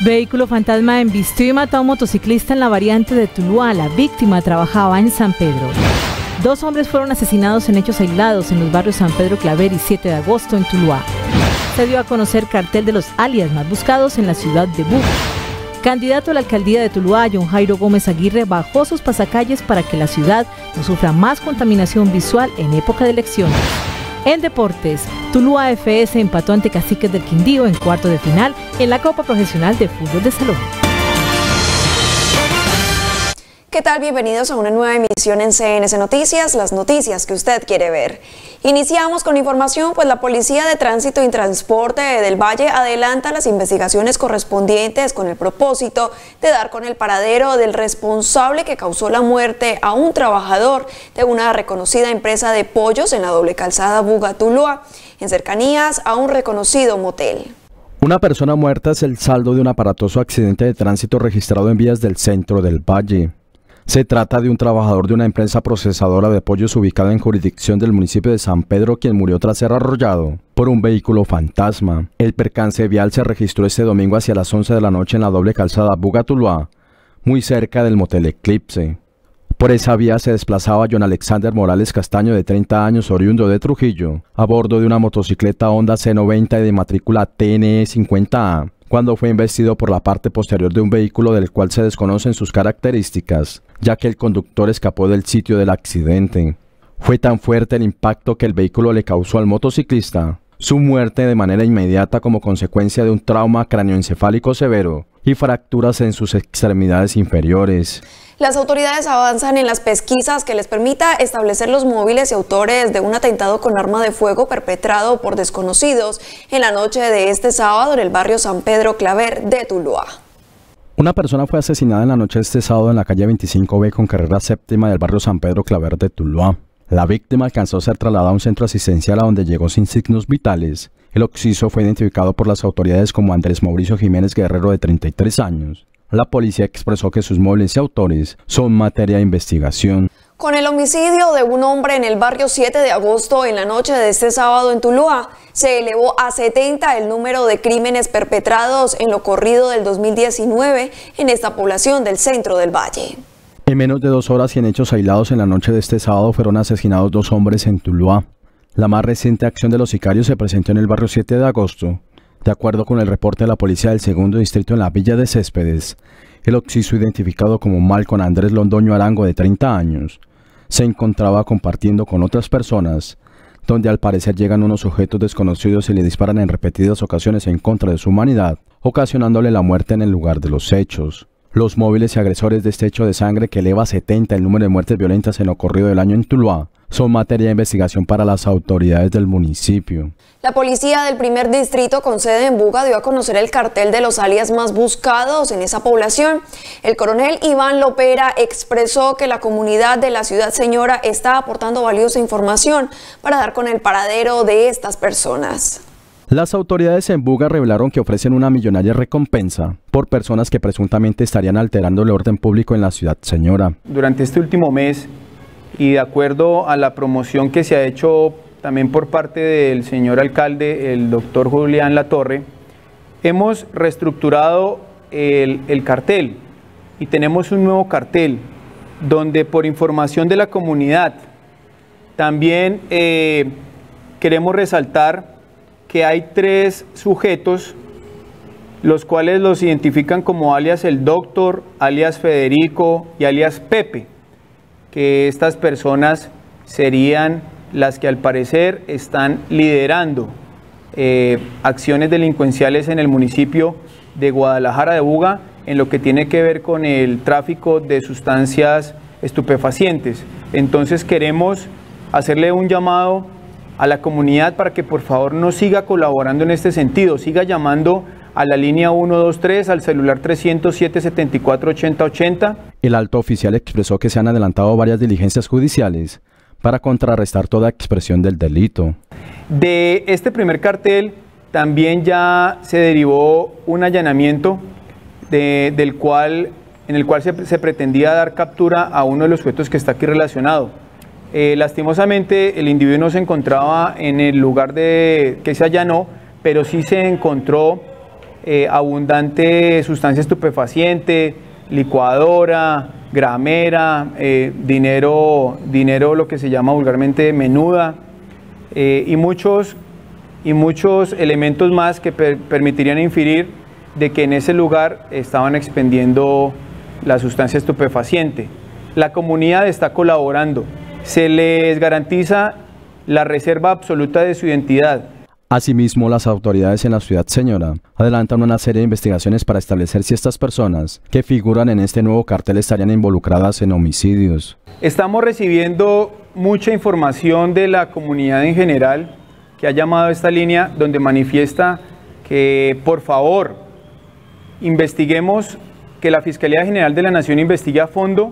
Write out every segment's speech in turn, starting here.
Vehículo fantasma embistió y mató a un motociclista en la variante de Tuluá. La víctima trabajaba en San Pedro. 2 hombres fueron asesinados en hechos aislados en los barrios San Pedro Claver y 7 de agosto en Tuluá. Se dio a conocer cartel de los alias más buscados en la ciudad de Buga. Candidato a la alcaldía de Tuluá, John Jairo Gómez Aguirre, bajó sus pasacalles para que la ciudad no sufra más contaminación visual en época de elecciones. En deportes, Tuluá FS empató ante Caciques del Quindío en cuarto de final en la Copa Profesional de Fútbol de Salón. ¿Qué tal? Bienvenidos a una nueva emisión en CNC Noticias, las noticias que usted quiere ver. Iniciamos con información, pues la Policía de Tránsito y Transporte del Valle adelanta las investigaciones correspondientes con el propósito de dar con el paradero del responsable que causó la muerte a un trabajador de una reconocida empresa de pollos en la doble calzada Buga-Tuluá, en cercanías a un reconocido motel. Una persona muerta es el saldo de un aparatoso accidente de tránsito registrado en vías del centro del Valle. Se trata de un trabajador de una empresa procesadora de pollos ubicada en jurisdicción del municipio de San Pedro, quien murió tras ser arrollado por un vehículo fantasma. El percance vial se registró este domingo hacia las 11 de la noche en la doble calzada Buga-Tuluá, muy cerca del motel Eclipse. Por esa vía se desplazaba John Alexander Morales Castaño, de 30 años, oriundo de Trujillo, a bordo de una motocicleta Honda C90 de matrícula TNE 50A, cuando fue embestido por la parte posterior de un vehículo del cual se desconocen sus características, ya que el conductor escapó del sitio del accidente. Fue tan fuerte el impacto que el vehículo le causó al motociclista su muerte de manera inmediata como consecuencia de un trauma cráneoencefálico severo y fracturas en sus extremidades inferiores. Las autoridades avanzan en las pesquisas que les permita establecer los móviles y autores de un atentado con arma de fuego perpetrado por desconocidos en la noche de este sábado en el barrio San Pedro Claver de Tuluá. Una persona fue asesinada en la noche de este sábado en la calle 25B con carrera séptima del barrio San Pedro Claver de Tuluá. La víctima alcanzó a ser trasladada a un centro asistencial a donde llegó sin signos vitales. El occiso fue identificado por las autoridades como Andrés Mauricio Jiménez Guerrero, de 33 años. La policía expresó que sus móviles y autores son materia de investigación. Con el homicidio de un hombre en el barrio 7 de agosto en la noche de este sábado en Tuluá, se elevó a 70 el número de crímenes perpetrados en lo corrido del 2019 en esta población del centro del Valle. En menos de 2 horas y en hechos aislados en la noche de este sábado fueron asesinados 2 hombres en Tuluá. La más reciente acción de los sicarios se presentó en el barrio 7 de agosto. De acuerdo con el reporte de la policía del segundo distrito en la villa de Céspedes, el occiso, identificado como Malcolm Andrés Londoño Arango, de 30 años, se encontraba compartiendo con otras personas, donde al parecer llegan unos sujetos desconocidos y le disparan en repetidas ocasiones en contra de su humanidad, ocasionándole la muerte en el lugar de los hechos. Los móviles y agresores de este hecho de sangre, que eleva a 70 el número de muertes violentas en lo corrido del año en Tuluá, son materia de investigación para las autoridades del municipio. La policía del primer distrito con sede en Buga dio a conocer el cartel de los alias más buscados en esa población. El coronel Iván Lopera expresó que la comunidad de la ciudad señora está aportando valiosa información para dar con el paradero de estas personas. Las autoridades en Buga revelaron que ofrecen una millonaria recompensa por personas que presuntamente estarían alterando el orden público en la ciudad señora. Durante este último mes, y de acuerdo a la promoción que se ha hecho también por parte del señor alcalde, el doctor Julián Latorre, hemos reestructurado el cartel y tenemos un nuevo cartel donde, por información de la comunidad, también queremos resaltar que hay 3 sujetos, los cuales los identifican como alias el Doctor, alias Federico y alias Pepe, que estas personas serían las que al parecer están liderando acciones delincuenciales en el municipio de Guadalajara de Buga en lo que tiene que ver con el tráfico de sustancias estupefacientes. Entonces queremos hacerle un llamado a la comunidad para que por favor no siga colaborando en este sentido, siga llamando a la línea 123 al celular 307-74-8080. El alto oficial expresó que se han adelantado varias diligencias judiciales para contrarrestar toda expresión del delito. De este primer cartel también ya se derivó un allanamiento en el cual se pretendía dar captura a uno de los sujetos que está aquí relacionado. Lastimosamente el individuo no se encontraba en el lugar que se allanó, pero sí se encontró abundante sustancia estupefaciente, licuadora, gramera, dinero lo que se llama vulgarmente menuda, y muchos elementos más que permitirían inferir de que en ese lugar estaban expendiendo la sustancia estupefaciente. La comunidad está colaborando, se les garantiza la reserva absoluta de su identidad. Asimismo, las autoridades en la ciudad señora adelantan una serie de investigaciones para establecer si estas personas que figuran en este nuevo cartel estarían involucradas en homicidios. Estamos recibiendo mucha información de la comunidad en general que ha llamado a esta línea, donde manifiesta que por favor investiguemos, que la Fiscalía General de la Nación investigue a fondo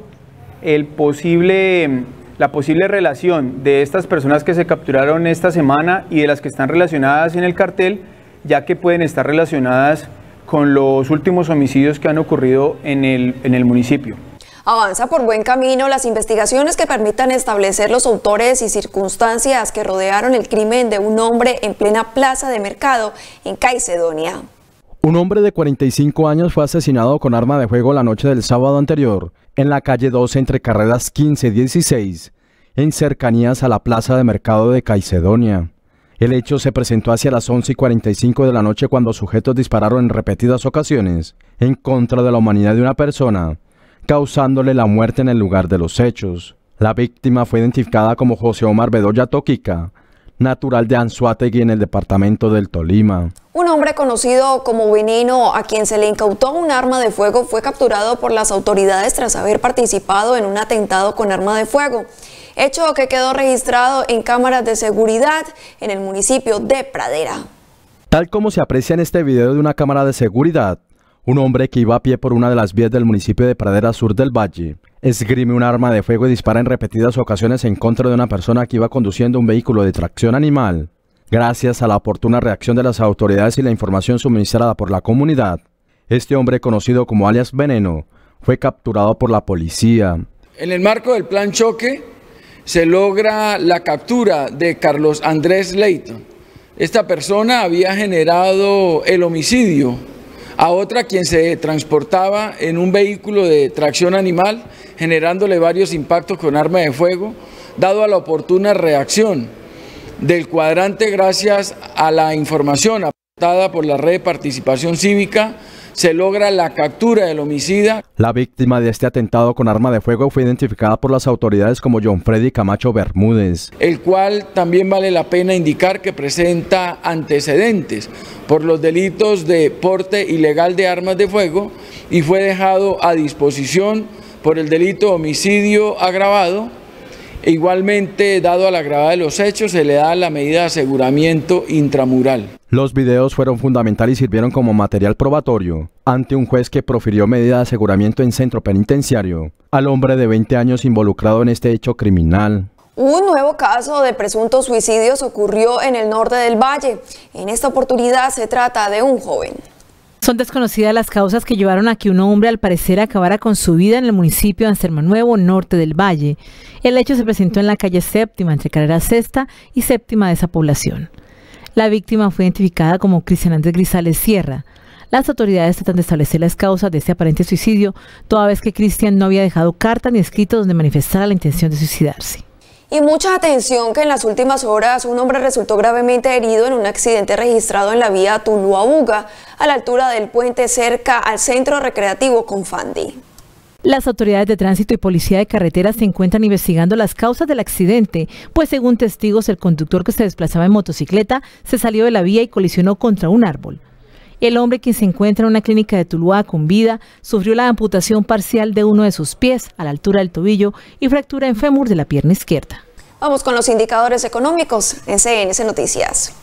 la posible relación de estas personas que se capturaron esta semana y de las que están relacionadas en el cartel, ya que pueden estar relacionadas con los últimos homicidios que han ocurrido en el municipio. Avanza por buen camino las investigaciones que permitan establecer los autores y circunstancias que rodearon el crimen de un hombre en plena plaza de mercado en Caicedonia. Un hombre de 45 años fue asesinado con arma de fuego la noche del sábado anterior en la calle 12 entre carreras 15 y 16, en cercanías a la plaza de mercado de Caicedonia. El hecho se presentó hacia las 11:45 de la noche cuando sujetos dispararon en repetidas ocasiones en contra de la humanidad de una persona, causándole la muerte en el lugar de los hechos. La víctima fue identificada como José Omar Bedoya Toquica, natural de Anzoátegui en el departamento del Tolima. Un hombre conocido como Veneno, a quien se le incautó un arma de fuego, fue capturado por las autoridades tras haber participado en un atentado con arma de fuego, hecho que quedó registrado en cámaras de seguridad en el municipio de Pradera. Tal como se aprecia en este video de una cámara de seguridad, un hombre que iba a pie por una de las vías del municipio de Pradera Sur del Valle esgrime un arma de fuego y dispara en repetidas ocasiones en contra de una persona que iba conduciendo un vehículo de tracción animal. Gracias a la oportuna reacción de las autoridades y la información suministrada por la comunidad, este hombre conocido como alias Veneno fue capturado por la policía. En el marco del plan choque se logra la captura de Carlos Andrés Leighton. Esta persona había generado el homicidio a otra quien se transportaba en un vehículo de tracción animal, generándole varios impactos con arma de fuego. Dado a la oportuna reacción del cuadrante, gracias a la información aportada por la red de participación cívica, se logra la captura del homicida. La víctima de este atentado con arma de fuego fue identificada por las autoridades como John Freddy Camacho Bermúdez, el cual también vale la pena indicar que presenta antecedentes por los delitos de porte ilegal de armas de fuego y fue dejado a disposición por el delito de homicidio agravado. E igualmente, dado a la gravedad de los hechos, se le da la medida de aseguramiento intramural. Los videos fueron fundamentales y sirvieron como material probatorio ante un juez que profirió medida de aseguramiento en centro penitenciario al hombre de 20 años involucrado en este hecho criminal. Un nuevo caso de presuntos suicidios ocurrió en el norte del Valle. En esta oportunidad se trata de un joven. Son desconocidas las causas que llevaron a que un hombre al parecer acabara con su vida en el municipio de Anserma-Nuevo, norte del Valle. El hecho se presentó en la calle Séptima, entre carrera Sexta y Séptima de esa población. La víctima fue identificada como Cristian Andrés Grisales Sierra. Las autoridades tratan de establecer las causas de este aparente suicidio, toda vez que Cristian no había dejado carta ni escrito donde manifestara la intención de suicidarse. Y mucha atención que en las últimas horas un hombre resultó gravemente herido en un accidente registrado en la vía Tuluá-Buga, a la altura del puente cerca al centro recreativo Confandi. Las autoridades de tránsito y policía de carreteras se encuentran investigando las causas del accidente, pues según testigos el conductor que se desplazaba en motocicleta se salió de la vía y colisionó contra un árbol. El hombre, quien se encuentra en una clínica de Tuluá con vida, sufrió la amputación parcial de uno de sus pies a la altura del tobillo y fractura en fémur de la pierna izquierda. Vamos con los indicadores económicos en CNS Noticias.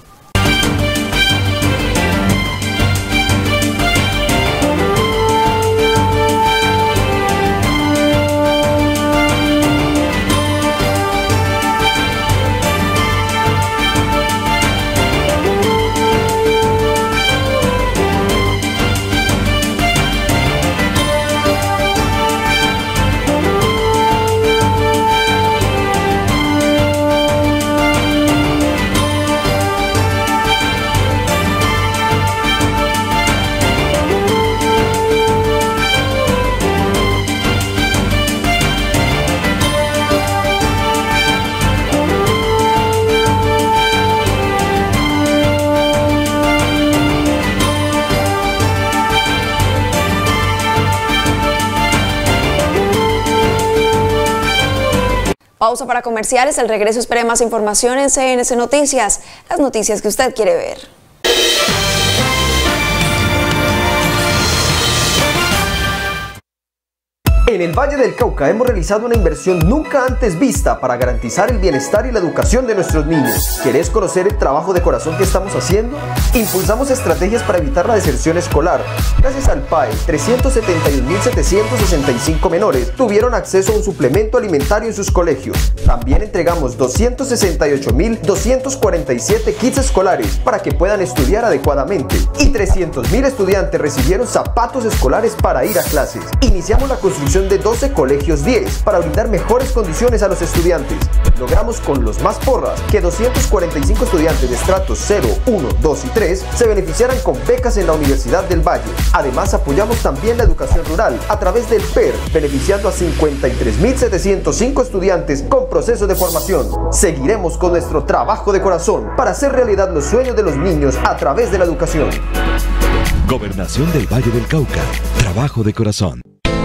pausa para comerciales. Al regreso espere más información en CNC Noticias, las noticias que usted quiere ver. En el Valle del Cauca hemos realizado una inversión nunca antes vista para garantizar el bienestar y la educación de nuestros niños. ¿Querés conocer el trabajo de corazón que estamos haciendo? Impulsamos estrategias para evitar la deserción escolar. Gracias al PAE, 371.765 menores tuvieron acceso a un suplemento alimentario en sus colegios. También entregamos 268.247 kits escolares para que puedan estudiar adecuadamente. Y 300.000 estudiantes recibieron zapatos escolares para ir a clases. Iniciamos la construcción de 12 colegios 10 para brindar mejores condiciones a los estudiantes. Logramos con los más porras que 245 estudiantes de estratos 0, 1, 2 y 3 se beneficiaran con becas en la Universidad del Valle. Además, apoyamos también la educación rural a través del PER, beneficiando a 53.705 estudiantes con proceso de formación. Seguiremos con nuestro trabajo de corazón para hacer realidad los sueños de los niños a través de la educación. Gobernación del Valle del Cauca. Trabajo de corazón.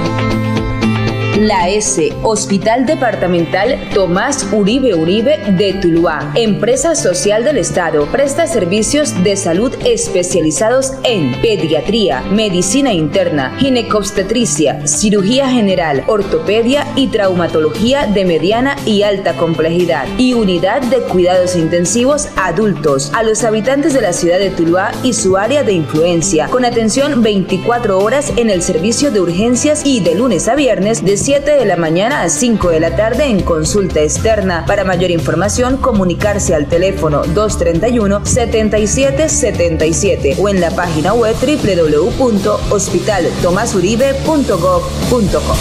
La S, Hospital Departamental Tomás Uribe de Tuluá, empresa social del Estado, presta servicios de salud especializados en pediatría, medicina interna, ginecobstetricia, cirugía general, ortopedia y traumatología de mediana y alta complejidad, y unidad de cuidados intensivos adultos a los habitantes de la ciudad de Tuluá y su área de influencia, con atención 24 horas en el servicio de urgencias y de lunes a viernes de 7 de la mañana a 5 de la tarde en consulta externa. Para mayor información, comunicarse al teléfono 231-7777 o en la página web www.hospitaltomasuribe.gov.co.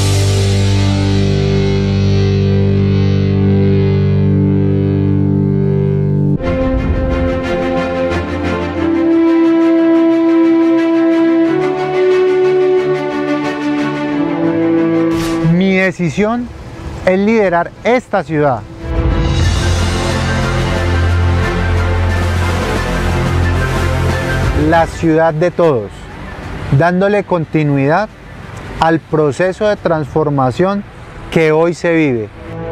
Mi decisión es liderar esta ciudad. La ciudad de todos, dándole continuidad al proceso de transformación que hoy se vive.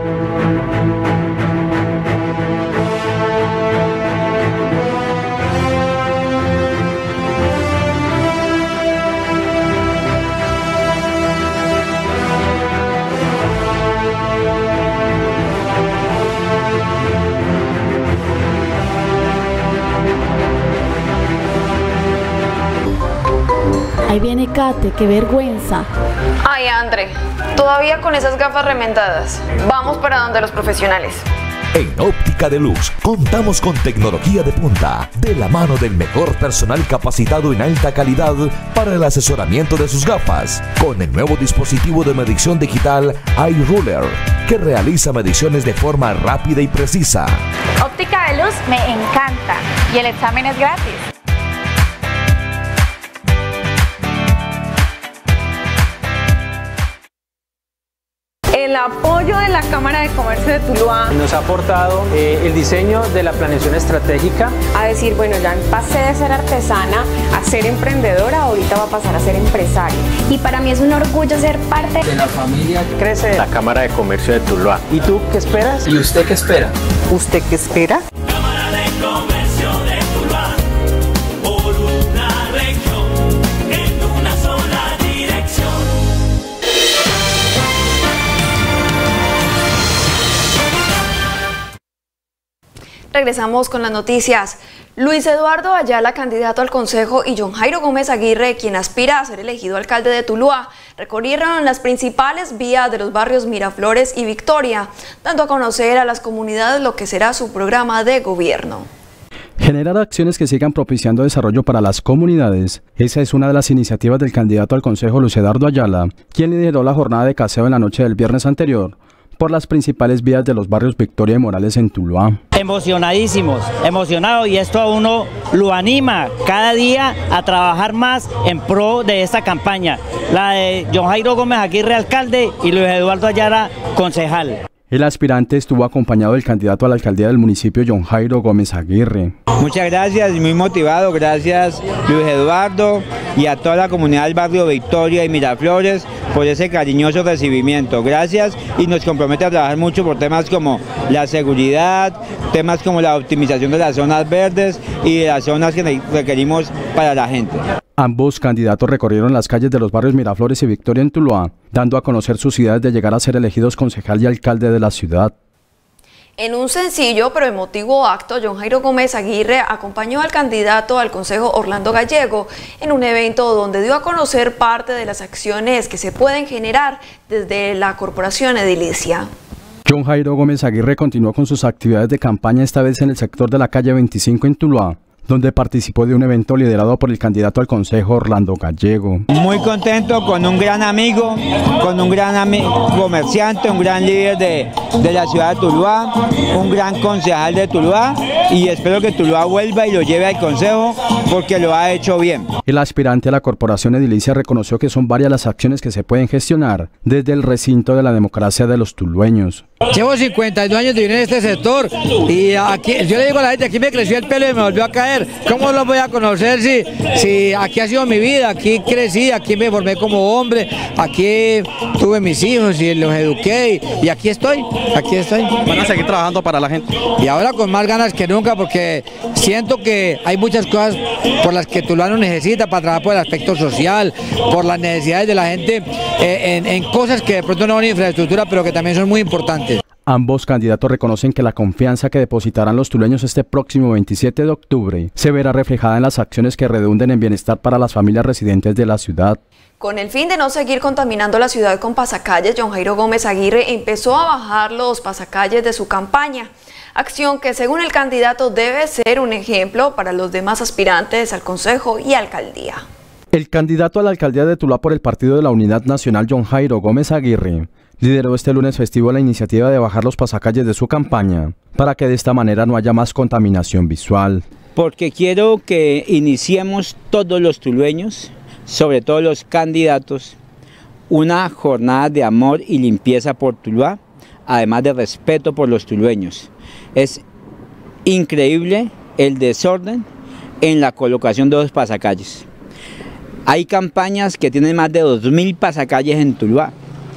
Ahí viene Kate, qué vergüenza. Ay, André, todavía con esas gafas remendadas. Vamos para donde los profesionales. En Óptica de Luz contamos con tecnología de punta, de la mano del mejor personal capacitado en alta calidad para el asesoramiento de sus gafas, con el nuevo dispositivo de medición digital iRuler, que realiza mediciones de forma rápida y precisa. Óptica de Luz me encanta y el examen es gratis. El apoyo de la Cámara de Comercio de Tuluá nos ha aportado el diseño de la planeación estratégica. A decir, bueno, ya pasé de ser artesana a ser emprendedora, ahorita va a pasar a ser empresaria. Y para mí es un orgullo ser parte de la familia crece la Cámara de Comercio de Tuluá. ¿Y tú qué esperas? ¿Y usted qué espera? ¿Usted qué espera? Cámara de Comercio de Tuluá, por una región, en una sola dirección. Regresamos con las noticias. Luis Eduardo Ayala, candidato al Consejo, y John Jairo Gómez Aguirre, quien aspira a ser elegido alcalde de Tuluá, recorrieron las principales vías de los barrios Miraflores y Victoria, dando a conocer a las comunidades lo que será su programa de gobierno. Generar acciones que sigan propiciando desarrollo para las comunidades. Esa es una de las iniciativas del candidato al Consejo, Luis Eduardo Ayala, quien lideró la jornada de caseo en la noche del viernes anterior por las principales vías de los barrios Victoria y Morales en Tuluá. Emocionadísimos, emocionados, y esto a uno lo anima cada día a trabajar más en pro de esta campaña, la de John Jairo Gómez Aguirre, alcalde, y Luis Eduardo Ayala, concejal. El aspirante estuvo acompañado del candidato a la alcaldía del municipio, John Jairo Gómez Aguirre. Muchas gracias, muy motivado, gracias Luis Eduardo y a toda la comunidad del barrio Victoria y Miraflores por ese cariñoso recibimiento. Gracias, y nos compromete a trabajar mucho por temas como la seguridad, temas como la optimización de las zonas verdes y de las zonas que requerimos para la gente. Ambos candidatos recorrieron las calles de los barrios Miraflores y Victoria en Tuluá, dando a conocer sus ideas de llegar a ser elegidos concejal y alcalde de la ciudad. En un sencillo pero emotivo acto, John Jairo Gómez Aguirre acompañó al candidato al Consejo Orlando Gallego en un evento donde dio a conocer parte de las acciones que se pueden generar desde la corporación edilicia. John Jairo Gómez Aguirre continuó con sus actividades de campaña, esta vez en el sector de la calle 25 en Tuluá, donde participó de un evento liderado por el candidato al Consejo Orlando Gallego. Muy contento con un gran amigo, comerciante, un gran líder de la ciudad de Tuluá, un gran concejal de Tuluá, y espero que Tuluá vuelva y lo lleve al Consejo porque lo ha hecho bien. El aspirante a la corporación edilicia reconoció que son varias las acciones que se pueden gestionar desde el recinto de la democracia de los tulueños. Llevo 52 años de vivir en este sector y aquí, yo le digo a la gente, aquí me creció el pelo y me volvió a caer. ¿Cómo lo voy a conocer si aquí ha sido mi vida? Aquí crecí, aquí me formé como hombre, aquí tuve mis hijos y los eduqué y aquí estoy. ¿Van a seguir trabajando para la gente? Y ahora con más ganas que nunca, porque siento que hay muchas cosas por las que Tuluá no necesita para trabajar por el aspecto social, por las necesidades de la gente, en cosas que de pronto no son infraestructura, pero que también son muy importantes. Ambos candidatos reconocen que la confianza que depositarán los tulueños este próximo 27 de octubre se verá reflejada en las acciones que redunden en bienestar para las familias residentes de la ciudad. Con el fin de no seguir contaminando la ciudad con pasacalles, John Jairo Gómez Aguirre empezó a bajar los pasacalles de su campaña. Acción que, según el candidato, debe ser un ejemplo para los demás aspirantes al Consejo y alcaldía. El candidato a la alcaldía de Tuluá por el Partido de la Unidad Nacional, John Jairo Gómez Aguirre, lideró este lunes festivo la iniciativa de bajar los pasacalles de su campaña, para que de esta manera no haya más contaminación visual. Porque quiero que iniciemos todos los tulueños, sobre todo los candidatos, una jornada de amor y limpieza por Tuluá, además de respeto por los tulueños. Es increíble el desorden en la colocación de los pasacalles. Hay campañas que tienen más de 2.000 pasacalles en Tuluá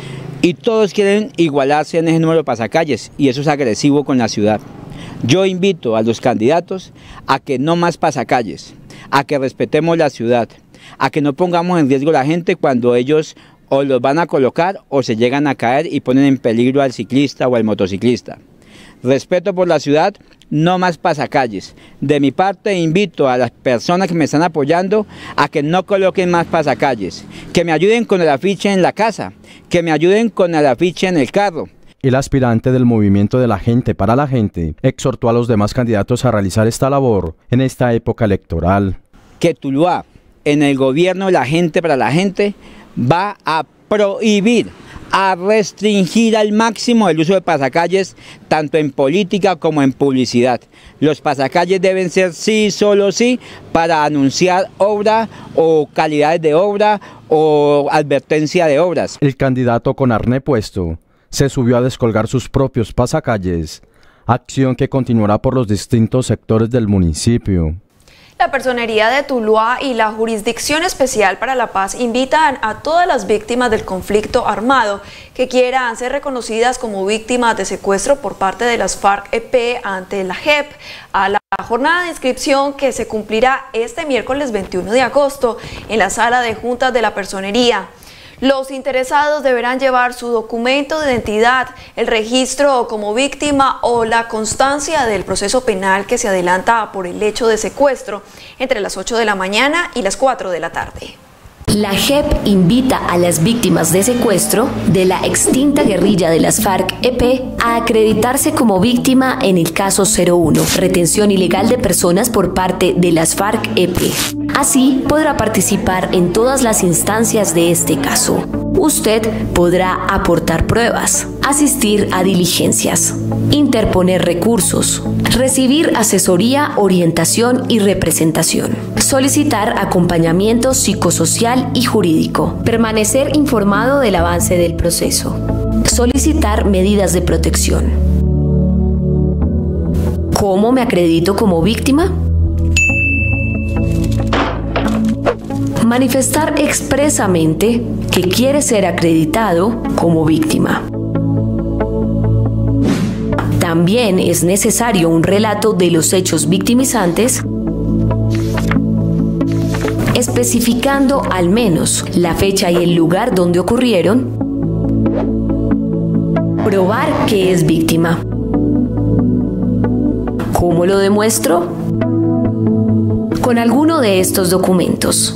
y todos quieren igualarse en ese número de pasacalles y eso es agresivo con la ciudad. Yo invito a los candidatos a que no más pasacalles, a que respetemos la ciudad, a que no pongamos en riesgo a la gente cuando ellos o los van a colocar o se llegan a caer y ponen en peligro al ciclista o al motociclista. Respeto por la ciudad, no más pasacalles. De mi parte invito a las personas que me están apoyando a que no coloquen más pasacalles, que me ayuden con el afiche en la casa, que me ayuden con el afiche en el carro. El aspirante del movimiento de la gente para la gente exhortó a los demás candidatos a realizar esta labor en esta época electoral. Que Tuluá, en el gobierno de la gente para la gente, va a prohibir, a restringir al máximo el uso de pasacalles, tanto en política como en publicidad. Los pasacalles deben ser sí, solo sí, para anunciar obra o calidades de obra o advertencia de obras. El candidato con arné puesto se subió a descolgar sus propios pasacalles, acción que continuará por los distintos sectores del municipio. La Personería de Tuluá y la Jurisdicción Especial para la Paz invitan a todas las víctimas del conflicto armado que quieran ser reconocidas como víctimas de secuestro por parte de las FARC-EP ante la JEP a la jornada de inscripción que se cumplirá este miércoles 21 de agosto en la Sala de Juntas de la Personería. Los interesados deberán llevar su documento de identidad, el registro como víctima o la constancia del proceso penal que se adelanta por el hecho de secuestro entre las 8 de la mañana y las 4 de la tarde. La JEP invita a las víctimas de secuestro de la extinta guerrilla de las FARC-EP a acreditarse como víctima en el caso 01, retención ilegal de personas por parte de las FARC-EP. Así podrá participar en todas las instancias de este caso. Usted podrá aportar pruebas, asistir a diligencias, interponer recursos, recibir asesoría, orientación y representación, solicitar acompañamiento psicosocial y jurídico, permanecer informado del avance del proceso, solicitar medidas de protección. ¿Cómo me acredito como víctima? manifestar expresamente que quiere ser acreditado como víctima. También es necesario un relato de los hechos victimizantes, especificando al menos la fecha y el lugar donde ocurrieron. Probar que es víctima. ¿Cómo lo demuestro? Con alguno de estos documentos.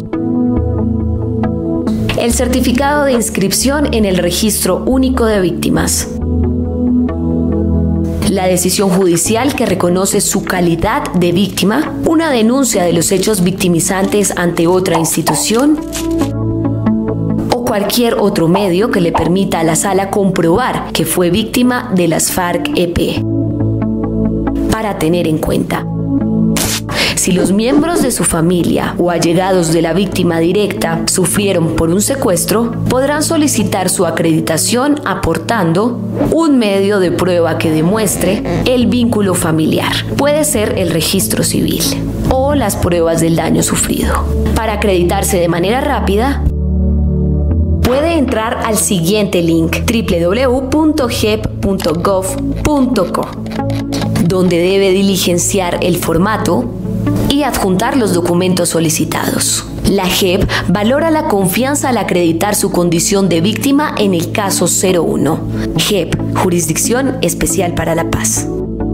El certificado de inscripción en el Registro Único de Víctimas. La decisión judicial que reconoce su calidad de víctima, una denuncia de los hechos victimizantes ante otra institución o cualquier otro medio que le permita a la sala comprobar que fue víctima de las FARC-EP. Para tener en cuenta. Si los miembros de su familia o allegados de la víctima directa sufrieron por un secuestro, podrán solicitar su acreditación aportando un medio de prueba que demuestre el vínculo familiar. Puede ser el registro civil o las pruebas del daño sufrido. Para acreditarse de manera rápida, puede entrar al siguiente link: www.jep.gov.co, donde debe diligenciar el formato y adjuntar los documentos solicitados. La JEP valora la confianza al acreditar su condición de víctima en el caso 01. JEP, Jurisdicción Especial para la Paz.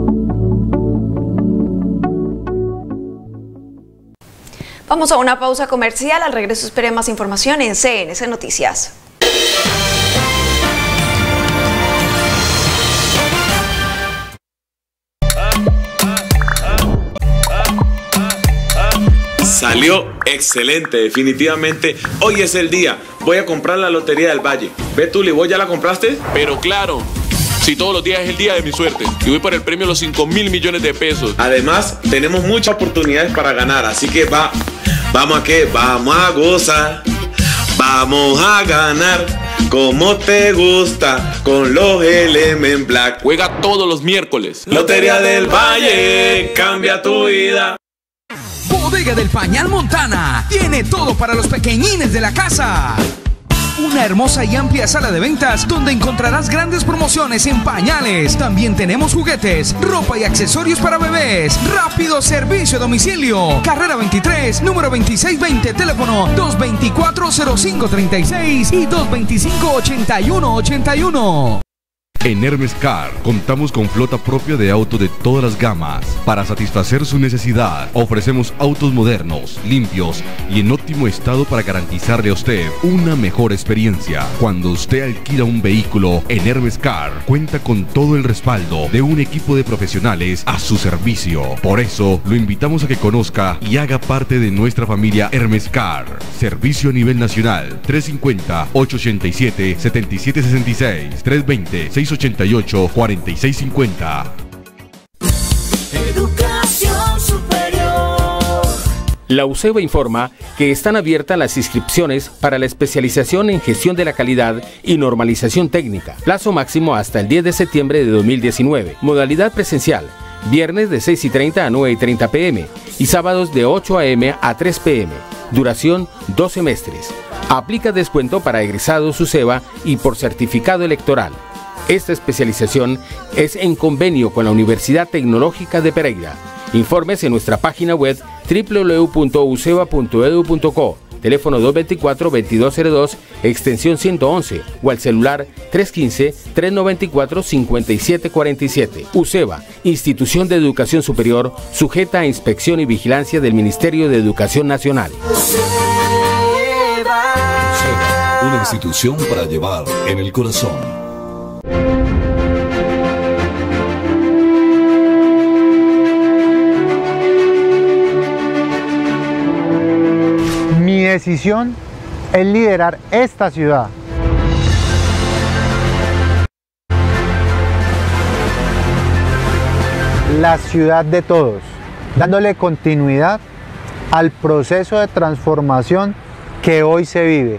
Vamos a una pausa comercial. Al regreso espere más información en CNS Noticias. Salió excelente, definitivamente. Hoy es el día. Voy a comprar la Lotería del Valle. Ve tú, ¿vos ya la compraste? Pero claro, si todos los días es el día de mi suerte y voy por el premio de los 5.000 millones de pesos. Además, tenemos muchas oportunidades para ganar, así que vamos a qué, vamos a gozar, vamos a ganar. Como te gusta, con los Element Black. Juega todos los miércoles. Lotería del Valle, cambia tu vida. Bodega del Pañal Montana tiene todo para los pequeñines de la casa. Una hermosa y amplia sala de ventas donde encontrarás grandes promociones en pañales. También tenemos juguetes, ropa y accesorios para bebés. Rápido servicio a domicilio. Carrera 23, número 2620, teléfono 224-0536 y 225-8181. En Hermes Car contamos con flota propia de autos de todas las gamas. Para satisfacer su necesidad, ofrecemos autos modernos, limpios y en óptimo estado para garantizarle a usted una mejor experiencia. Cuando usted alquila un vehículo en Hermes Car, cuenta con todo el respaldo de un equipo de profesionales a su servicio. Por eso, lo invitamos a que conozca y haga parte de nuestra familia Hermes Car. Servicio a nivel nacional, 350-887-7766, 320-688-4650. Educación superior. La UCEBA informa que están abiertas las inscripciones para la especialización en gestión de la calidad y normalización técnica. Plazo máximo hasta el 10 de septiembre de 2019. Modalidad presencial. Viernes de 6:30 a 9:30 pm y sábados de 8 am a 3 pm. Duración 2 semestres. Aplica descuento para egresados UCEBA y por certificado electoral. Esta especialización es en convenio con la Universidad Tecnológica de Pereira. Informes en nuestra página web www.uceba.edu.co, teléfono 224-2202, extensión 111 o al celular 315-394-5747. UCEBA, Institución de Educación Superior, sujeta a inspección y vigilancia del Ministerio de Educación Nacional. UCEBA, una institución para llevar en el corazón. Mi decisión es liderar esta ciudad. La ciudad de todos, dándole continuidad al proceso de transformación que hoy se vive.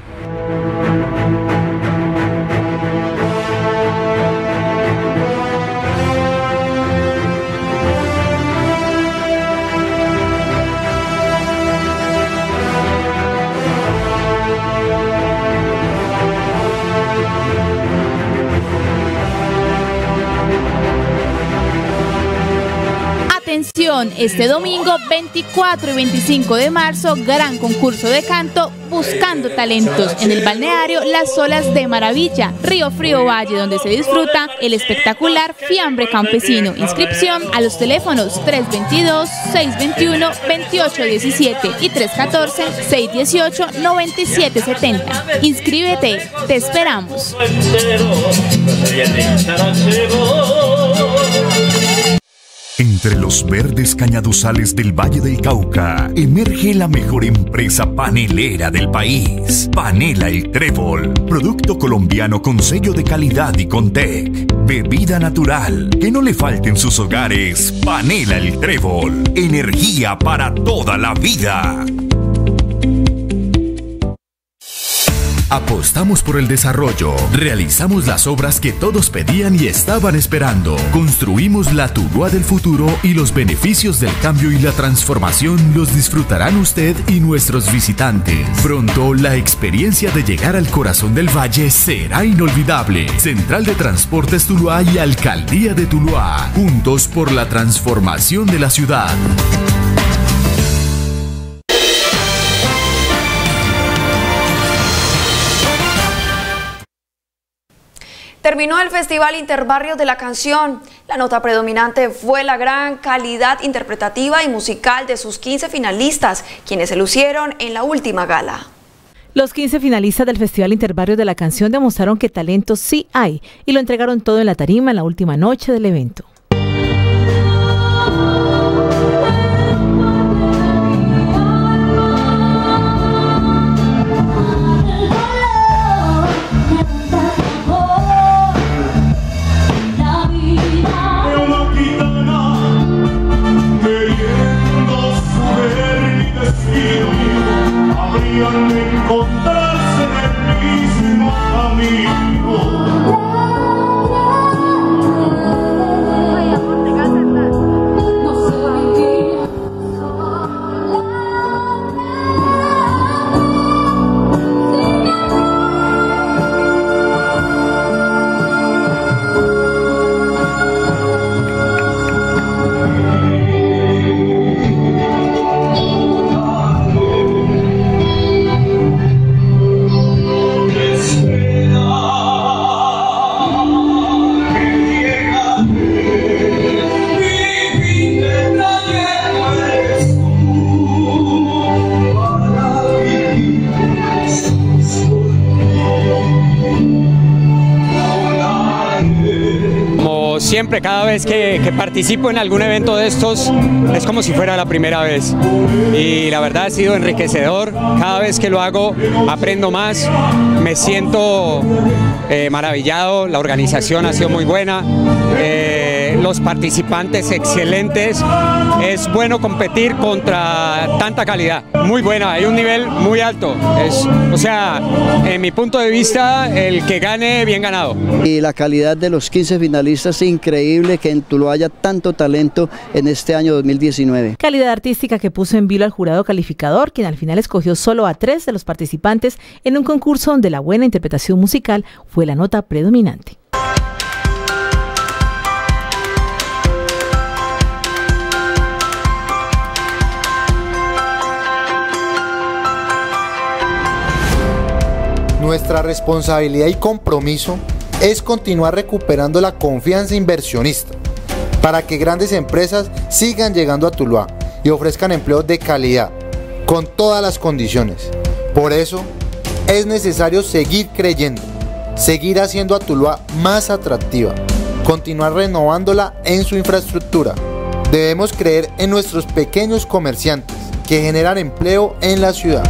Atención, este domingo 24 y 25 de marzo, gran concurso de canto Buscando Talentos en el balneario Las Olas de Maravilla, Río Frío Valle, donde se disfruta el espectacular fiambre campesino. Inscripción a los teléfonos 322-621-2817 y 314-618-9770. Inscríbete, te esperamos. Entre los verdes cañaduzales del Valle del Cauca, emerge la mejor empresa panelera del país. Panela El Trébol, producto colombiano con sello de calidad y Contec. Bebida natural, que no le falte en sus hogares. Panela El Trébol, energía para toda la vida. Apostamos por el desarrollo, realizamos las obras que todos pedían y estaban esperando, construimos la Tuluá del futuro y los beneficios del cambio y la transformación los disfrutarán usted y nuestros visitantes. Pronto la experiencia de llegar al corazón del valle será inolvidable. Central de Transportes Tuluá y Alcaldía de Tuluá, juntos por la transformación de la ciudad. Terminó el Festival Interbarrios de la Canción. La nota predominante fue la gran calidad interpretativa y musical de sus 15 finalistas, quienes se lucieron en la última gala. Los 15 finalistas del Festival Interbarrios de la Canción demostraron que talento sí hay y lo entregaron todo en la tarima en la última noche del evento. Encontrarse en el mismo camino. Siempre, cada vez que participo en algún evento de estos, es como si fuera la primera vez. Y la verdad ha sido enriquecedor. Cada vez que lo hago, aprendo más. Me siento maravillado. La organización ha sido muy buena. Los participantes excelentes. Es bueno competir contra tanta calidad. Muy buena, hay un nivel muy alto. O sea, en mi punto de vista, el que gane, bien ganado. Y la calidad de los 15 finalistas, increíble que en Tuluá haya tanto talento en este año 2019. Calidad artística que puso en vilo al jurado calificador, quien al final escogió solo a 3 de los participantes en un concurso donde la buena interpretación musical fue la nota predominante. Nuestra responsabilidad y compromiso es continuar recuperando la confianza inversionista para que grandes empresas sigan llegando a Tuluá y ofrezcan empleos de calidad, con todas las condiciones. Por eso, es necesario seguir creyendo, seguir haciendo a Tuluá más atractiva, continuar renovándola en su infraestructura. Debemos creer en nuestros pequeños comerciantes que generan empleo en la ciudad.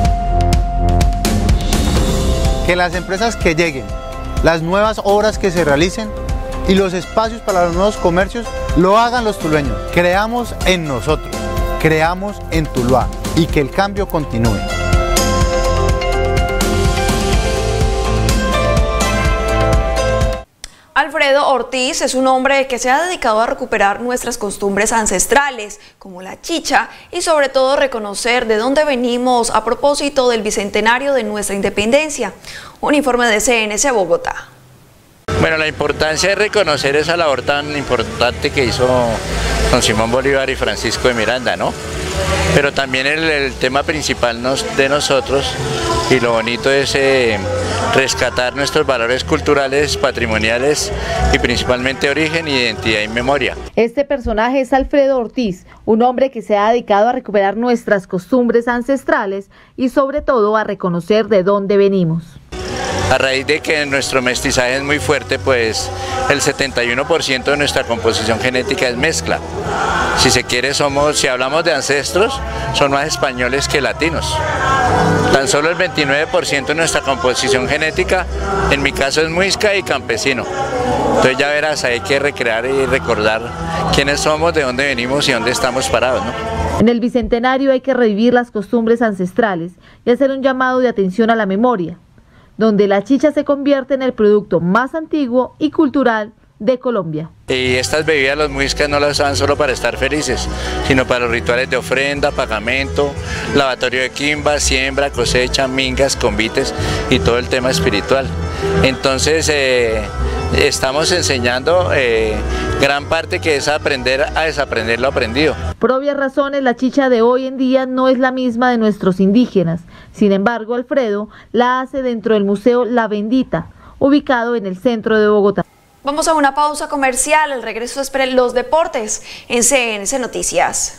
Que las empresas que lleguen, las nuevas obras que se realicen y los espacios para los nuevos comercios lo hagan los tulueños. Creamos en nosotros, creamos en Tuluá y que el cambio continúe. Alfredo Ortiz es un hombre que se ha dedicado a recuperar nuestras costumbres ancestrales, como la chicha, y sobre todo reconocer de dónde venimos a propósito del bicentenario de nuestra independencia. Un informe de CNC Bogotá. Bueno, la importancia de reconocer esa labor tan importante que hizo con Simón Bolívar y Francisco de Miranda, ¿no? Pero también el tema principal de nosotros y lo bonito es rescatar nuestros valores culturales, patrimoniales y principalmente origen, identidad y memoria. Este personaje es Alfredo Ortiz, un hombre que se ha dedicado a recuperar nuestras costumbres ancestrales y sobre todo a reconocer de dónde venimos. A raíz de que nuestro mestizaje es muy fuerte, pues el 71% de nuestra composición genética es mezcla. Si se quiere, si hablamos de ancestros, son más españoles que latinos. Tan solo el 29% de nuestra composición genética, en mi caso es muisca y campesino. Entonces ya verás, hay que recrear y recordar quiénes somos, de dónde venimos y dónde estamos parados, ¿no? En el Bicentenario hay que revivir las costumbres ancestrales y hacer un llamado de atención a la memoria, donde la chicha se convierte en el producto más antiguo y cultural de Colombia. Y estas bebidas los muiscas no las usaban solo para estar felices, sino para los rituales de ofrenda, pagamento, lavatorio de quimba, siembra, cosecha, mingas, convites y todo el tema espiritual. Entonces estamos enseñando gran parte que es aprender a desaprender lo aprendido. Por obvias razones, la chicha de hoy en día no es la misma de nuestros indígenas. Sin embargo, Alfredo la hace dentro del Museo La Bendita, ubicado en el centro de Bogotá. Vamos a una pausa comercial. Al regreso esperen los deportes en CNC Noticias.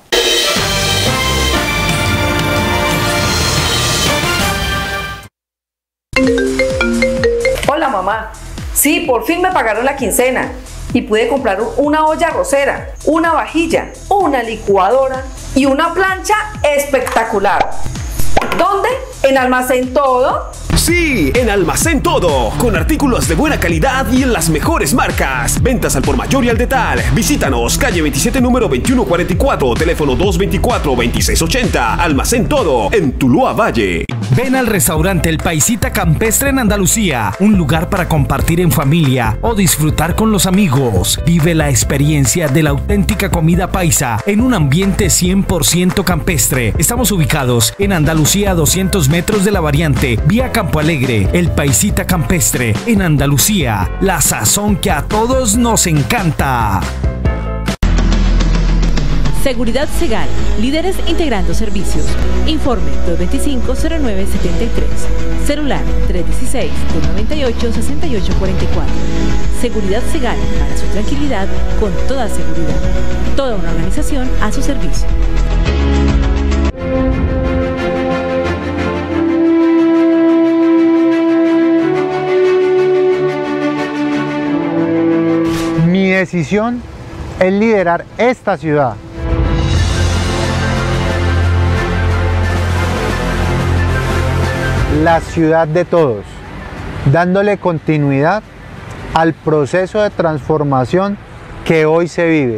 Hola mamá, sí, por fin me pagaron la quincena y pude comprar una olla arrocera, una vajilla, una licuadora y una plancha espectacular. ¿Dónde? ¿En Almacén Todo? Sí, en Almacén Todo, con artículos de buena calidad y en las mejores marcas. Ventas al por mayor y al detal. Visítanos, calle 27, número 2144, teléfono 224-2680. Almacén Todo, en Tuluá Valle. Ven al restaurante El Paisita Campestre en Andalucía, un lugar para compartir en familia o disfrutar con los amigos. Vive la experiencia de la auténtica comida paisa en un ambiente 100% campestre. Estamos ubicados en Andalucía a 200 metros de la variante, vía Campo Alegre. El Paisita Campestre en Andalucía, la sazón que a todos nos encanta. Seguridad Segal, líderes integrando servicios. Informe 225-0973. Celular 316-298-6844. Seguridad Segal, para su tranquilidad, con toda seguridad. Toda una organización a su servicio. Mi decisión es liderar esta ciudad. La ciudad de todos, dándole continuidad al proceso de transformación que hoy se vive.